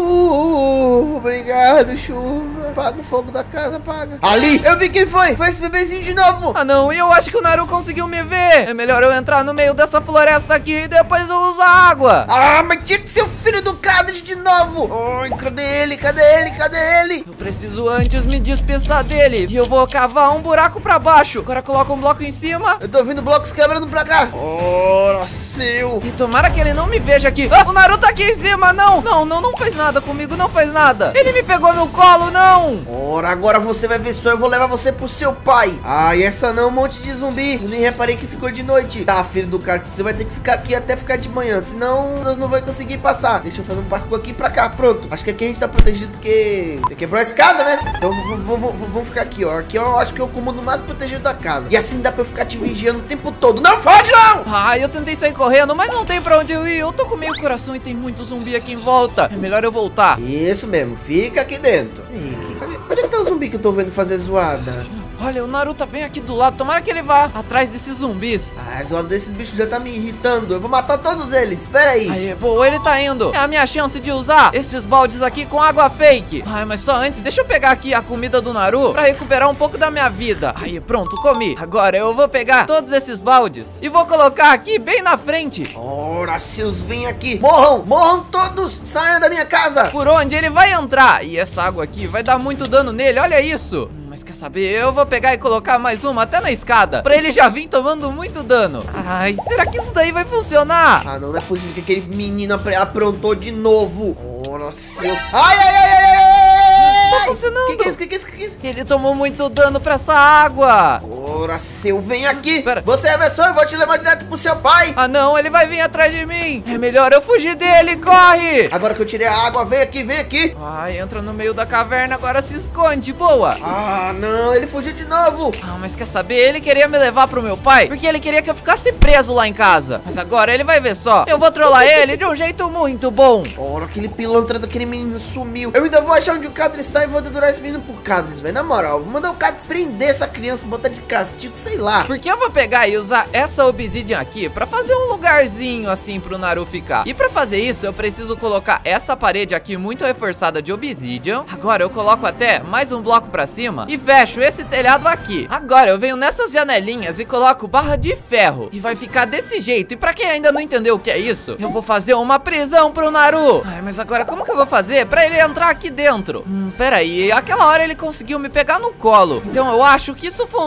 uh, uh obrigado, chuva. Apaga o fogo da casa, apaga. Ali, eu vi quem foi. Foi esse bebezinho de novo. Ah, não. E eu acho que o Naru conseguiu me ver. É melhor eu entrar no meio dessa floresta aqui e depois eu uso a água. Ah, mas tira seu filho do Kadrid de novo. Ai, cadê ele? Cadê ele? Cadê ele? Eu preciso antes me despistar dele. E eu vou cavar um buraco pra baixo. Agora coloca um bloco em cima. Eu tô ouvindo blocos quebrando pra cá. Ora, seu. E tomara que ele não me veja aqui. Ah, o Naru tá aqui em cima. Não, não, não, não fez nada comigo. Não fez nada. Ele me pegou no colo, não. Ora, agora você vai ver só. Eu vou levar você pro seu pai. Ai, essa não, um monte de zumbi. Eu nem reparei que ficou de noite. Tá, filho do cara, você vai ter que ficar aqui até ficar de manhã. Senão, nós não vamos conseguir passar. Deixa eu fazer um parkour aqui pra cá. Pronto. Acho que aqui a gente tá protegido porque quebrou a escada, né? Então, vamos ficar aqui, ó. Aqui eu acho que é o comando mais protegido da casa. E assim dá pra eu ficar te vigiando o tempo todo. Não foge, não! Ah, eu tentei sair correndo, mas não tem pra onde eu ir. Eu tô com meio coração e tem muito zumbi aqui em volta. É melhor eu voltar. Isso mesmo. Fica aqui dentro. Ih, cadê, cadê que tá o zumbi que eu tô vendo fazer zoada? Olha, o Naru tá bem aqui do lado. Tomara que ele vá atrás desses zumbis. Ah, a zoada desses bichos já tá me irritando. Eu vou matar todos eles. Espera aí. Aí, boa, ele tá indo. É a minha chance de usar esses baldes aqui com água fake. Ai, mas só antes, deixa eu pegar aqui a comida do Naru pra recuperar um pouco da minha vida. Aí, pronto, comi. Agora eu vou pegar todos esses baldes e vou colocar aqui bem na frente. Ora, seus, vem aqui. Morram, morram todos. Saiam da minha casa. Por onde ele vai entrar. E essa água aqui vai dar muito dano nele, olha isso. Mas quer saber, eu vou pegar e colocar mais uma até na escada, pra ele já vir tomando muito dano. Ai, será que isso daí vai funcionar? Ah, não, não é possível que aquele menino aprontou de novo. Ora, seu. Ai, ai, ai, ai, ai. Tá funcionando. Que que é isso? Que que é isso? Que que é isso? Ele tomou muito dano pra essa água. Ora, seu, vem aqui. Pera. Você é pessoa, eu vou te levar direto pro seu pai. Ah, não, ele vai vir atrás de mim. É melhor eu fugir dele, corre. Agora que eu tirei a água, vem aqui, vem aqui. Ai, entra no meio da caverna, agora se esconde, boa. Ah, não, ele fugiu de novo. Ah, mas quer saber, ele queria me levar pro meu pai, porque ele queria que eu ficasse preso lá em casa. Mas agora ele vai ver só, eu vou trollar ele de um jeito muito bom. Ora, aquele pilantra daquele menino sumiu. Eu ainda vou achar onde o Kadrid está e vou dedurar esse menino por Kadrid, velho. Na moral, vou mandar o Kadrid prender essa criança, botar de castigo, sei lá. Porque eu vou pegar e usar essa obsidian aqui pra fazer um lugarzinho assim pro Naru ficar. E pra fazer isso, eu preciso colocar essa parede aqui muito reforçada de obsidian. Agora eu coloco até mais um bloco pra cima e fecho esse telhado aqui. Agora eu venho nessas janelinhas e coloco barra de ferro. E vai ficar desse jeito. E pra quem ainda não entendeu o que é isso, eu vou fazer uma prisão pro Naru. Ai, mas agora como que eu vou fazer pra ele entrar aqui dentro? Hum, pera aí. Aquela hora ele conseguiu me pegar no colo. Então eu acho que isso funciona.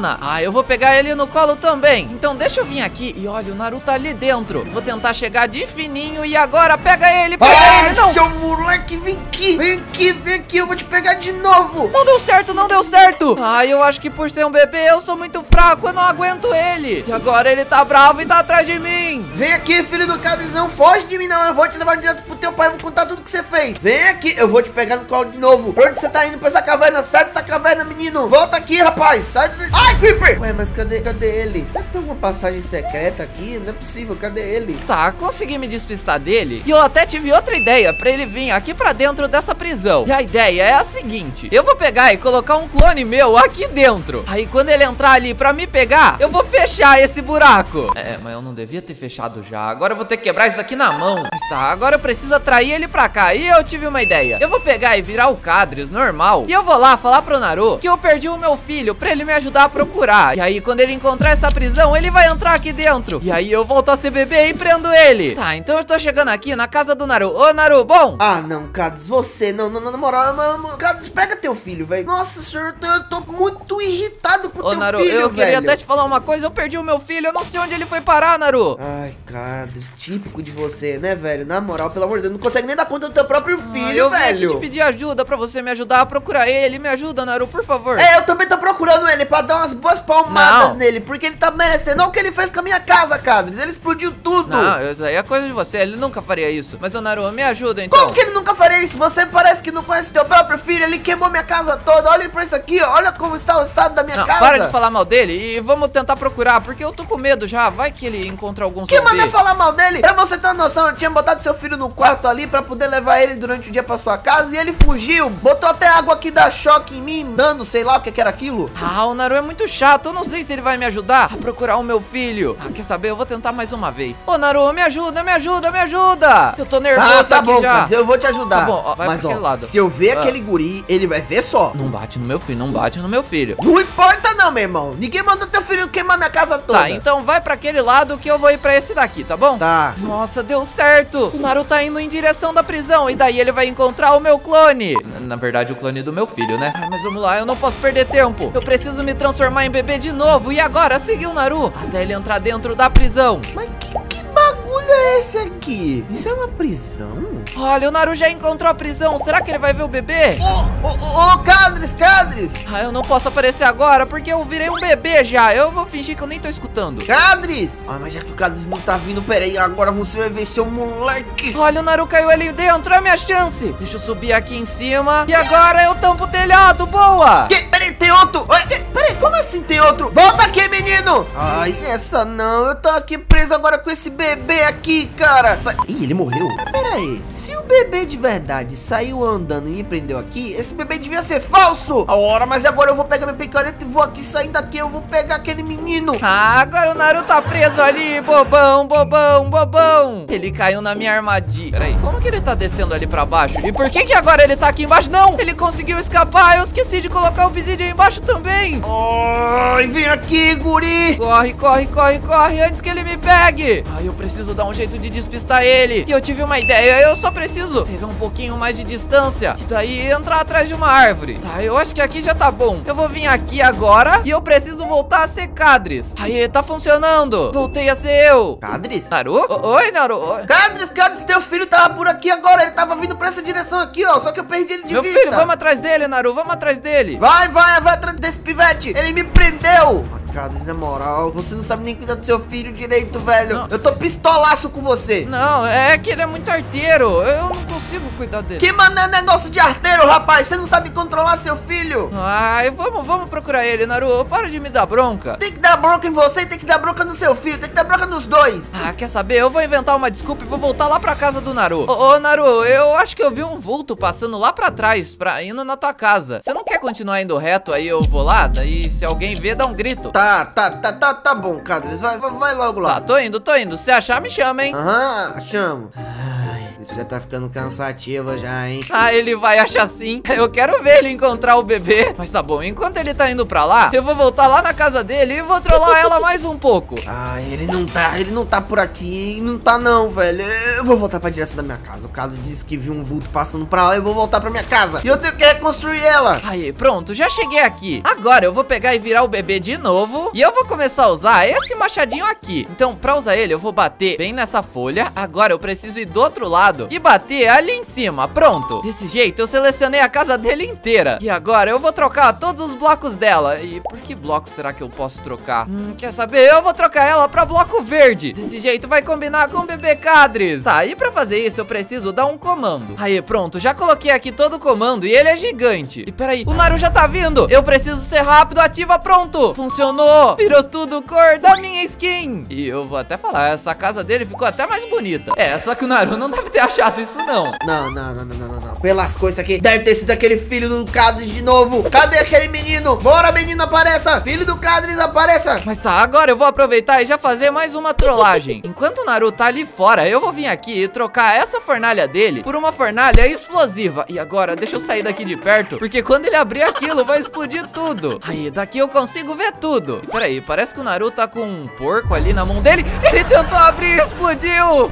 cena. Ah, eu vou pegar ele no colo também. Então deixa eu vir aqui. E olha, o Naruto tá ali dentro. Eu vou tentar chegar de fininho. E agora pega ele, pega Ai, ele. Não, seu moleque, vem aqui. Vem aqui, vem aqui. Eu vou te pegar de novo. não deu certo, não deu certo. Ah, eu acho que por ser um bebê eu sou muito fraco. Eu não aguento ele. E agora ele tá bravo e tá atrás de mim. Vem aqui, filho do Cadres, não foge de mim não. Eu vou te levar direto pro teu pai. Vou contar tudo que você fez. Vem aqui, eu vou te pegar no colo de novo. Pra onde você tá indo? Pra essa caverna. Sai dessa caverna, menino. Volta aqui, rapaz. Sai daqui. Ai, Creeper. Ué, mas cadê, cadê ele? Será que tem alguma passagem secreta aqui? Não é possível. Cadê ele? Tá, consegui me despistar dele. E eu até tive outra ideia pra ele vir aqui pra dentro dessa prisão. E a ideia é a seguinte: eu vou pegar e colocar um clone meu aqui dentro. Aí quando ele entrar ali pra me pegar, eu vou fechar esse buraco. É, mas eu não devia ter fechado já. Agora eu vou ter que quebrar isso aqui na mão. Mas tá, agora eu preciso atrair ele pra cá. E eu tive uma ideia. Eu vou pegar e virar o Cadres normal. E eu vou lá falar pro Naruto que eu perdi o meu filho pra ele me ajudar a procurar. E aí quando ele encontrar essa prisão, ele vai entrar aqui dentro. E aí eu volto a ser bebê e prendo ele. Tá, então eu tô chegando aqui na casa do Naruto. Ô, Naruto, bom? Ah, não, Cadres, você, não, não, não, na moral, Cadres, pega teu filho, velho. Nossa, senhor, eu tô, eu tô muito irritado com Ô, teu Naruto, filho, eu velho. queria até te falar uma coisa. Eu perdi o meu filho, eu não sei onde ele foi parar, Naruto. Ai, Cadres, típico de você, né, velho? Na moral, pelo amor de Deus, não consegue nem dar conta do teu próprio filho, Ah, eu vim aqui velho. te pedir ajuda pra você me ajudar a procurar ele. Me ajuda, Naruto, por favor. É, eu também tô procurando ele pra dar umas boas palmadas Não. nele, porque ele tá merecendo. Olha o que ele fez com a minha casa, Cadres. Ele explodiu tudo. Não, isso aí é coisa de você. Ele nunca faria isso. Mas, ô, Naruto, me ajuda, então. Como que ele nunca faria isso? Você parece que não conhece teu próprio filho. Ele queimou minha casa toda. Olha pra isso aqui, ó. Olha como está o estado da minha Não, casa. para de falar mal dele e vamos tentar procurar, porque eu tô com medo já. Vai que ele encontra algum Que zumbi. manda falar mal dele? Pra você ter uma noção, eu tinha botado seu filho no quarto ali pra poder levar ele durante o dia pra sua casa e ele fugiu. Botou até água aqui da choque em mim, dando, sei lá o que que era aquilo. Ah, o Naruto é muito chato. Eu não sei se ele vai me ajudar a procurar o meu filho. Ah, quer saber? Eu vou tentar mais uma vez. Ô, Naruto, me ajuda, me ajuda, me ajuda. Eu tô nervoso Ah, tá aqui bom, já. Cadres, eu vou te ajudar. Tá bom, ó, vai Mas pra ó, aquele lado. se eu ver Ah. aquele guri, ele vai ver só. Não bate no meu filho, não bate no meu filho. Não importa não, meu irmão. Ninguém mandou teu filho queimar minha casa toda. Tá, então vai pra aquele lado que eu vou ir pra esse daqui, tá bom? Tá. Nossa, deu certo. O Naruto tá indo em direção da prisão e daí ele vai encontrar o meu clone. Na, na verdade, o clone do meu filho, né? Ai, mas vamos lá, eu não posso perder tempo. Eu preciso me transformar em bebê de novo. E agora, seguir o Naruto até ele entrar dentro da prisão. Mas que, que bagulho é esse aqui? Isso é uma prisão? Olha, o Naruto já encontrou a prisão. Será que ele vai ver o bebê? Ô, ô, ô, ô, Cadres, Cadres. Ah, eu não posso aparecer agora porque eu virei um bebê já. Eu vou fingir que eu nem tô escutando. Cadres. Ah, mas já que o Cadres não tá vindo, peraí, agora você vai ver seu moleque. Olha, o Naruto caiu ali dentro, é a minha chance. Deixa eu subir aqui em cima. E agora eu tampo o telhado, boa. Que? Peraí, tem outro? Oi, que? Peraí, como assim tem outro? Volta aqui, menino. Ai, essa não. Eu tô aqui preso agora com esse bebê aqui, cara. Ih, ele morreu? Mas peraí, se o bebê de verdade saiu andando e me prendeu aqui, esse bebê devia ser falso. Ora, mas agora eu vou pegar minha picareta e vou aqui sair daqui. Eu vou pegar aquele menino. Ah, agora o Naruto tá preso ali, bobão, bobão, bobão. Ele caiu na minha armadilha. Peraí, como que ele tá descendo ali pra baixo? E por que que agora ele tá aqui embaixo? Não, ele conseguiu escapar. Eu esqueci de colocar o obsidian aí embaixo também. Ai, vem aqui, guri. Corre, corre, corre, corre, antes que ele me pegue. Ai, eu preciso dar um jeito de despistar ele. E eu tive uma ideia, eu só preciso pegar um pouquinho mais de distância e daí entrar atrás de uma árvore. Tá, eu acho que aqui já tá bom. Eu vou vir aqui agora e eu preciso voltar a ser Cadres. Aí, tá funcionando. Voltei a ser eu. Cadres? Naruto? O- Oi, Naruto. Cadres, Cadres, teu filho tava por aqui agora. Ele tava vindo pra essa direção aqui, ó. Só que eu perdi ele de Meu vista. filho, vamos atrás dele, Naruto. Vamos atrás dele. Vai, vai, vai atrás desse pivete. Ele me prendeu. Ah, Cadres, na moral, você não sabe nem cuidar do seu filho direito, velho. Nossa. Eu tô pistolaço com você. Não, é que ele é muito arteiro. Eu não consigo cuidar dele. Que mané negócio de arteiro, rapaz. Você não sabe controlar seu filho. Ai, vamos, vamos procurar ele, Naruto. Para de me dar bronca. Tem que dar bronca em você e tem que dar bronca no seu filho. Tem que dar bronca nos dois. Ah, quer saber? Eu vou inventar uma desculpa e vou voltar lá pra casa do Naruto. Ô, ô, Naruto, eu acho que eu vi um vulto passando lá pra trás, pra, indo na tua casa. Você não quer continuar indo reto aí? Eu vou lá, daí se alguém ver, dá um grito. Tá, tá, tá, tá, tá bom, Cadres. Vai, vai, vai logo lá. Tá, tô indo, tô indo. Se achar, me chama, hein? Aham, chamo. Ai, Isso já tá ficando cansativo já, hein? Ah, ele vai achar sim. Eu quero ver ele encontrar o bebê. Mas tá bom, enquanto ele tá indo pra lá, eu vou voltar lá na casa dele e vou trollar ela mais um pouco. Ah, ele não tá, ele não tá por aqui. Não tá não, velho. Eu vou voltar pra direção da minha casa. O caso disse que viu um vulto passando pra lá. Eu vou voltar pra minha casa. E eu tenho que reconstruir ela. Aí, pronto, já cheguei aqui. Agora eu vou pegar e virar o bebê de novo. E eu vou começar a usar esse machadinho aqui. Então, pra usar ele, eu vou bater bem nessa folha. Agora eu preciso ir do outro lado e bater ali em cima. Pronto. Desse jeito, eu selecionei a casa dele inteira. E agora eu vou trocar todos os blocos dela. E por que bloco será que eu posso trocar? Hum, quer saber? Eu vou trocar ela pra bloco verde. Desse jeito vai combinar com o bebê Cadres. Tá, e pra fazer isso eu preciso dar um comando. Aí, pronto, já coloquei aqui todo o comando e ele é gigante. E peraí, o Naru já tá vindo. Eu preciso ser rápido, ativa, pronto. Funcionou. Virou tudo cor da minha skin. E eu vou até falar, essa casa dele ficou até mais bonita. É, só que o Naru não deve ter achado isso não. Não, não, não, não, não, não, não. Pelas coisas aqui, deve ter sido aquele filho do Cadres de novo. Cadê aquele menino? Bora, menino, apareça. Filho do Cadres, apareça. Mas tá, agora eu vou aproveitar e já fazer mais uma trollagem. Enquanto o Naru tá ali fora, eu vou vir aqui e trocar essa fornalha dele por uma fornalha explosiva. E agora, deixa eu sair daqui de perto, porque quando ele abrir aquilo, vai explodir tudo. Aí, daqui eu consigo ver tudo. E peraí, parece que o Naru tá com um porco ali na mão dele. Ele tentou abrir e explodiu.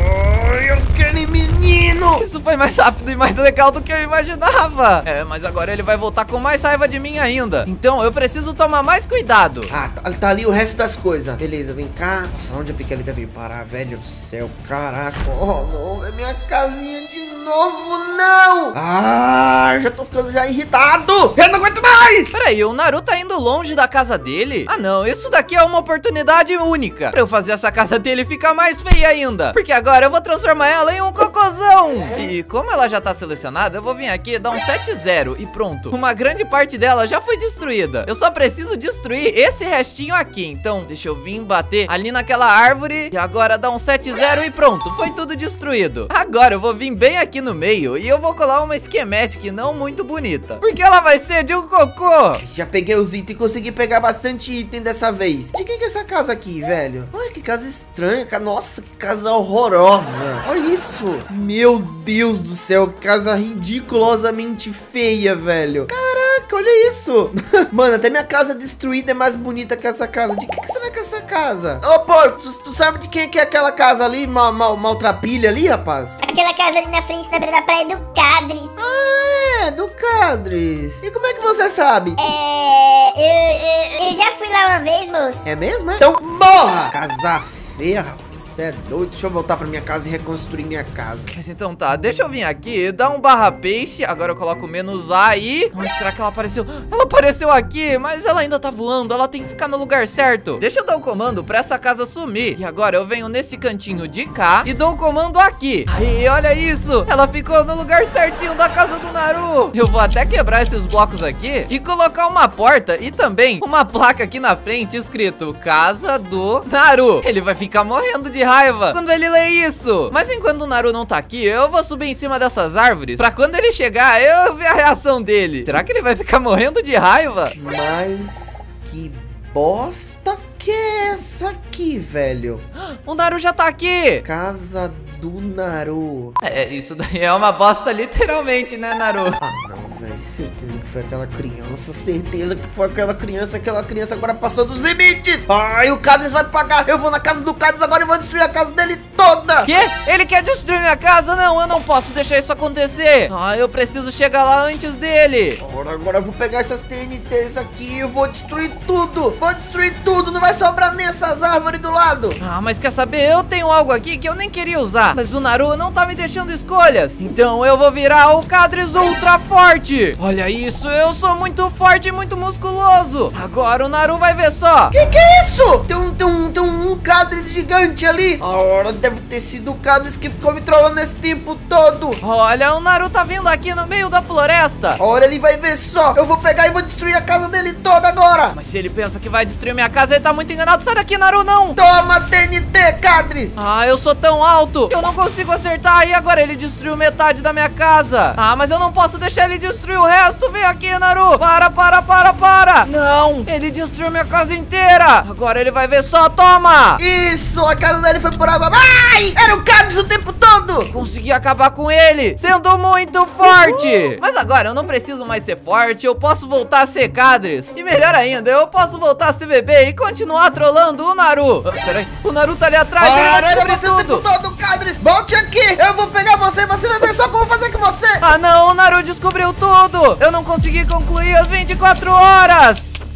Ai, aquele menino. Isso foi mais rápido e mais legal do que eu imaginava. É, mas agora ele vai voltar com mais raiva de mim ainda. Então eu preciso tomar mais cuidado. Ah, tá, tá ali o resto das coisas. Beleza, vem cá. Nossa, onde a Piquelita veio parar, velho do céu. Caraca, oh não, é minha casinha de novo, não. Ah, já tô ficando já irritado. Eu não aguento mais. Peraí, o Naru tá indo longe da casa dele? Ah não, isso daqui é uma oportunidade única pra eu fazer essa casa dele ficar mais feia ainda. Porque agora eu vou transformar ela em um cocôzão. E como ela já tá selecionada, eu vou vir aqui e dar um sete zero e pronto. Uma grande parte dela já foi destruída. Eu só preciso destruir esse restinho aqui. Então, deixa eu vir bater ali naquela árvore. E agora dá um sete zero e pronto, foi tudo destruído. Agora eu vou vir bem aqui no meio e eu vou colar uma schematic não muito bonita. Porque ela vai ser de um cocô. Já peguei os itens e consegui pegar bastante item dessa vez. De quem que é essa casa aqui, velho? Olha que casa estranha. Nossa, que casa horrorosa. Olha isso. Meu Deus do céu, que casa ridiculosamente feia, velho. Caraca, olha isso. Mano, até minha casa destruída é mais bonita que essa casa. De quem que será que é essa casa? Ô, pô, tu, tu sabe de quem que é aquela casa ali, mal, mal, maltrapilha ali, rapaz? Aquela casa ali na frente da beira da praia do Cadres. Ah, é, do Cadres. E como é que você sabe? É... Eu, eu, eu já fui lá uma vez, moço. É mesmo, é? Então morra! Casa feia, rapaz. Você é doido? Deixa eu voltar pra minha casa e reconstruir minha casa. Mas então tá, deixa eu vir aqui, dar um barra peixe. Agora eu coloco menos A e... Onde será que ela apareceu? Ela apareceu aqui, mas ela ainda tá voando. Ela tem que ficar no lugar certo. Deixa eu dar um comando pra essa casa sumir. E agora eu venho nesse cantinho de cá e dou um comando aqui. Aí, olha isso. Ela ficou no lugar certinho da casa do Naru. Eu vou até quebrar esses blocos aqui e colocar uma porta e também uma placa aqui na frente escrito Casa do Naru. Ele vai ficar morrendo de raiva quando ele lê isso. Mas enquanto o Naru não tá aqui, eu vou subir em cima dessas árvores pra quando ele chegar, eu ver a reação dele. Será que ele vai ficar morrendo de raiva? Mas que bosta que é essa aqui, velho? O Naru já tá aqui. Casa do Naru. É, isso daí é uma bosta literalmente, né, Naru? Ah, não, velho. Certeza que foi aquela criança. Certeza que foi aquela criança. Aquela criança agora passou dos limites. Ai, o Cadres vai pagar. Eu vou na casa do Cadres agora e vou destruir a casa dele toda. Quê? Ele quer destruir minha casa? Não, eu não posso deixar isso acontecer. Ah, eu preciso chegar lá antes dele. Agora, agora eu vou pegar essas T N Ts aqui e eu vou destruir tudo. Vou destruir tudo. Não vai sobrar nem essas árvores do lado. Ah, mas quer saber? Eu tenho algo aqui que eu nem queria usar. Mas o Naru não tá me deixando escolhas. Então eu vou virar o Cadres ultra forte. Olha isso, eu sou muito forte e muito musculoso. Agora o Naru vai ver só. Que que é isso? Tem um, tem um, tem um Cadres gigante ali. Agora deve ter sido o Cadres que ficou me trollando esse tempo todo. Olha, o Naru tá vindo aqui no meio da floresta. Olha, ele vai ver só. Eu vou pegar e vou destruir a casa dele toda agora. Mas se ele pensa que vai destruir minha casa, ele tá muito enganado. Sai daqui, Naru, não. Toma T N T, Cadres. Ah, eu sou tão alto que eu não consigo acertar. E agora ele destruiu metade da minha casa. Ah, mas eu não posso deixar ele destruir o resto. Vem aqui, Naru. Para, para, para, para. Não, ele destruiu minha casa inteira. Agora ele vai ver só, toma. Isso, a casa dele foi por água. Ai, era o Cadres o tempo todo. tudo. Consegui acabar com ele, sendo muito forte. Mas agora eu não preciso mais ser forte, eu posso voltar a ser Cadres. E melhor ainda, eu posso voltar a ser bebê e continuar trolando o Naru. Ah, peraí, o Naru tá ali atrás. Para, você o tempo todo, Cadres. Volte aqui, eu vou pegar você, você vai ver só como fazer com você. Ah não, o Naru descobriu tudo. Eu não consegui concluir as vinte e quatro horas.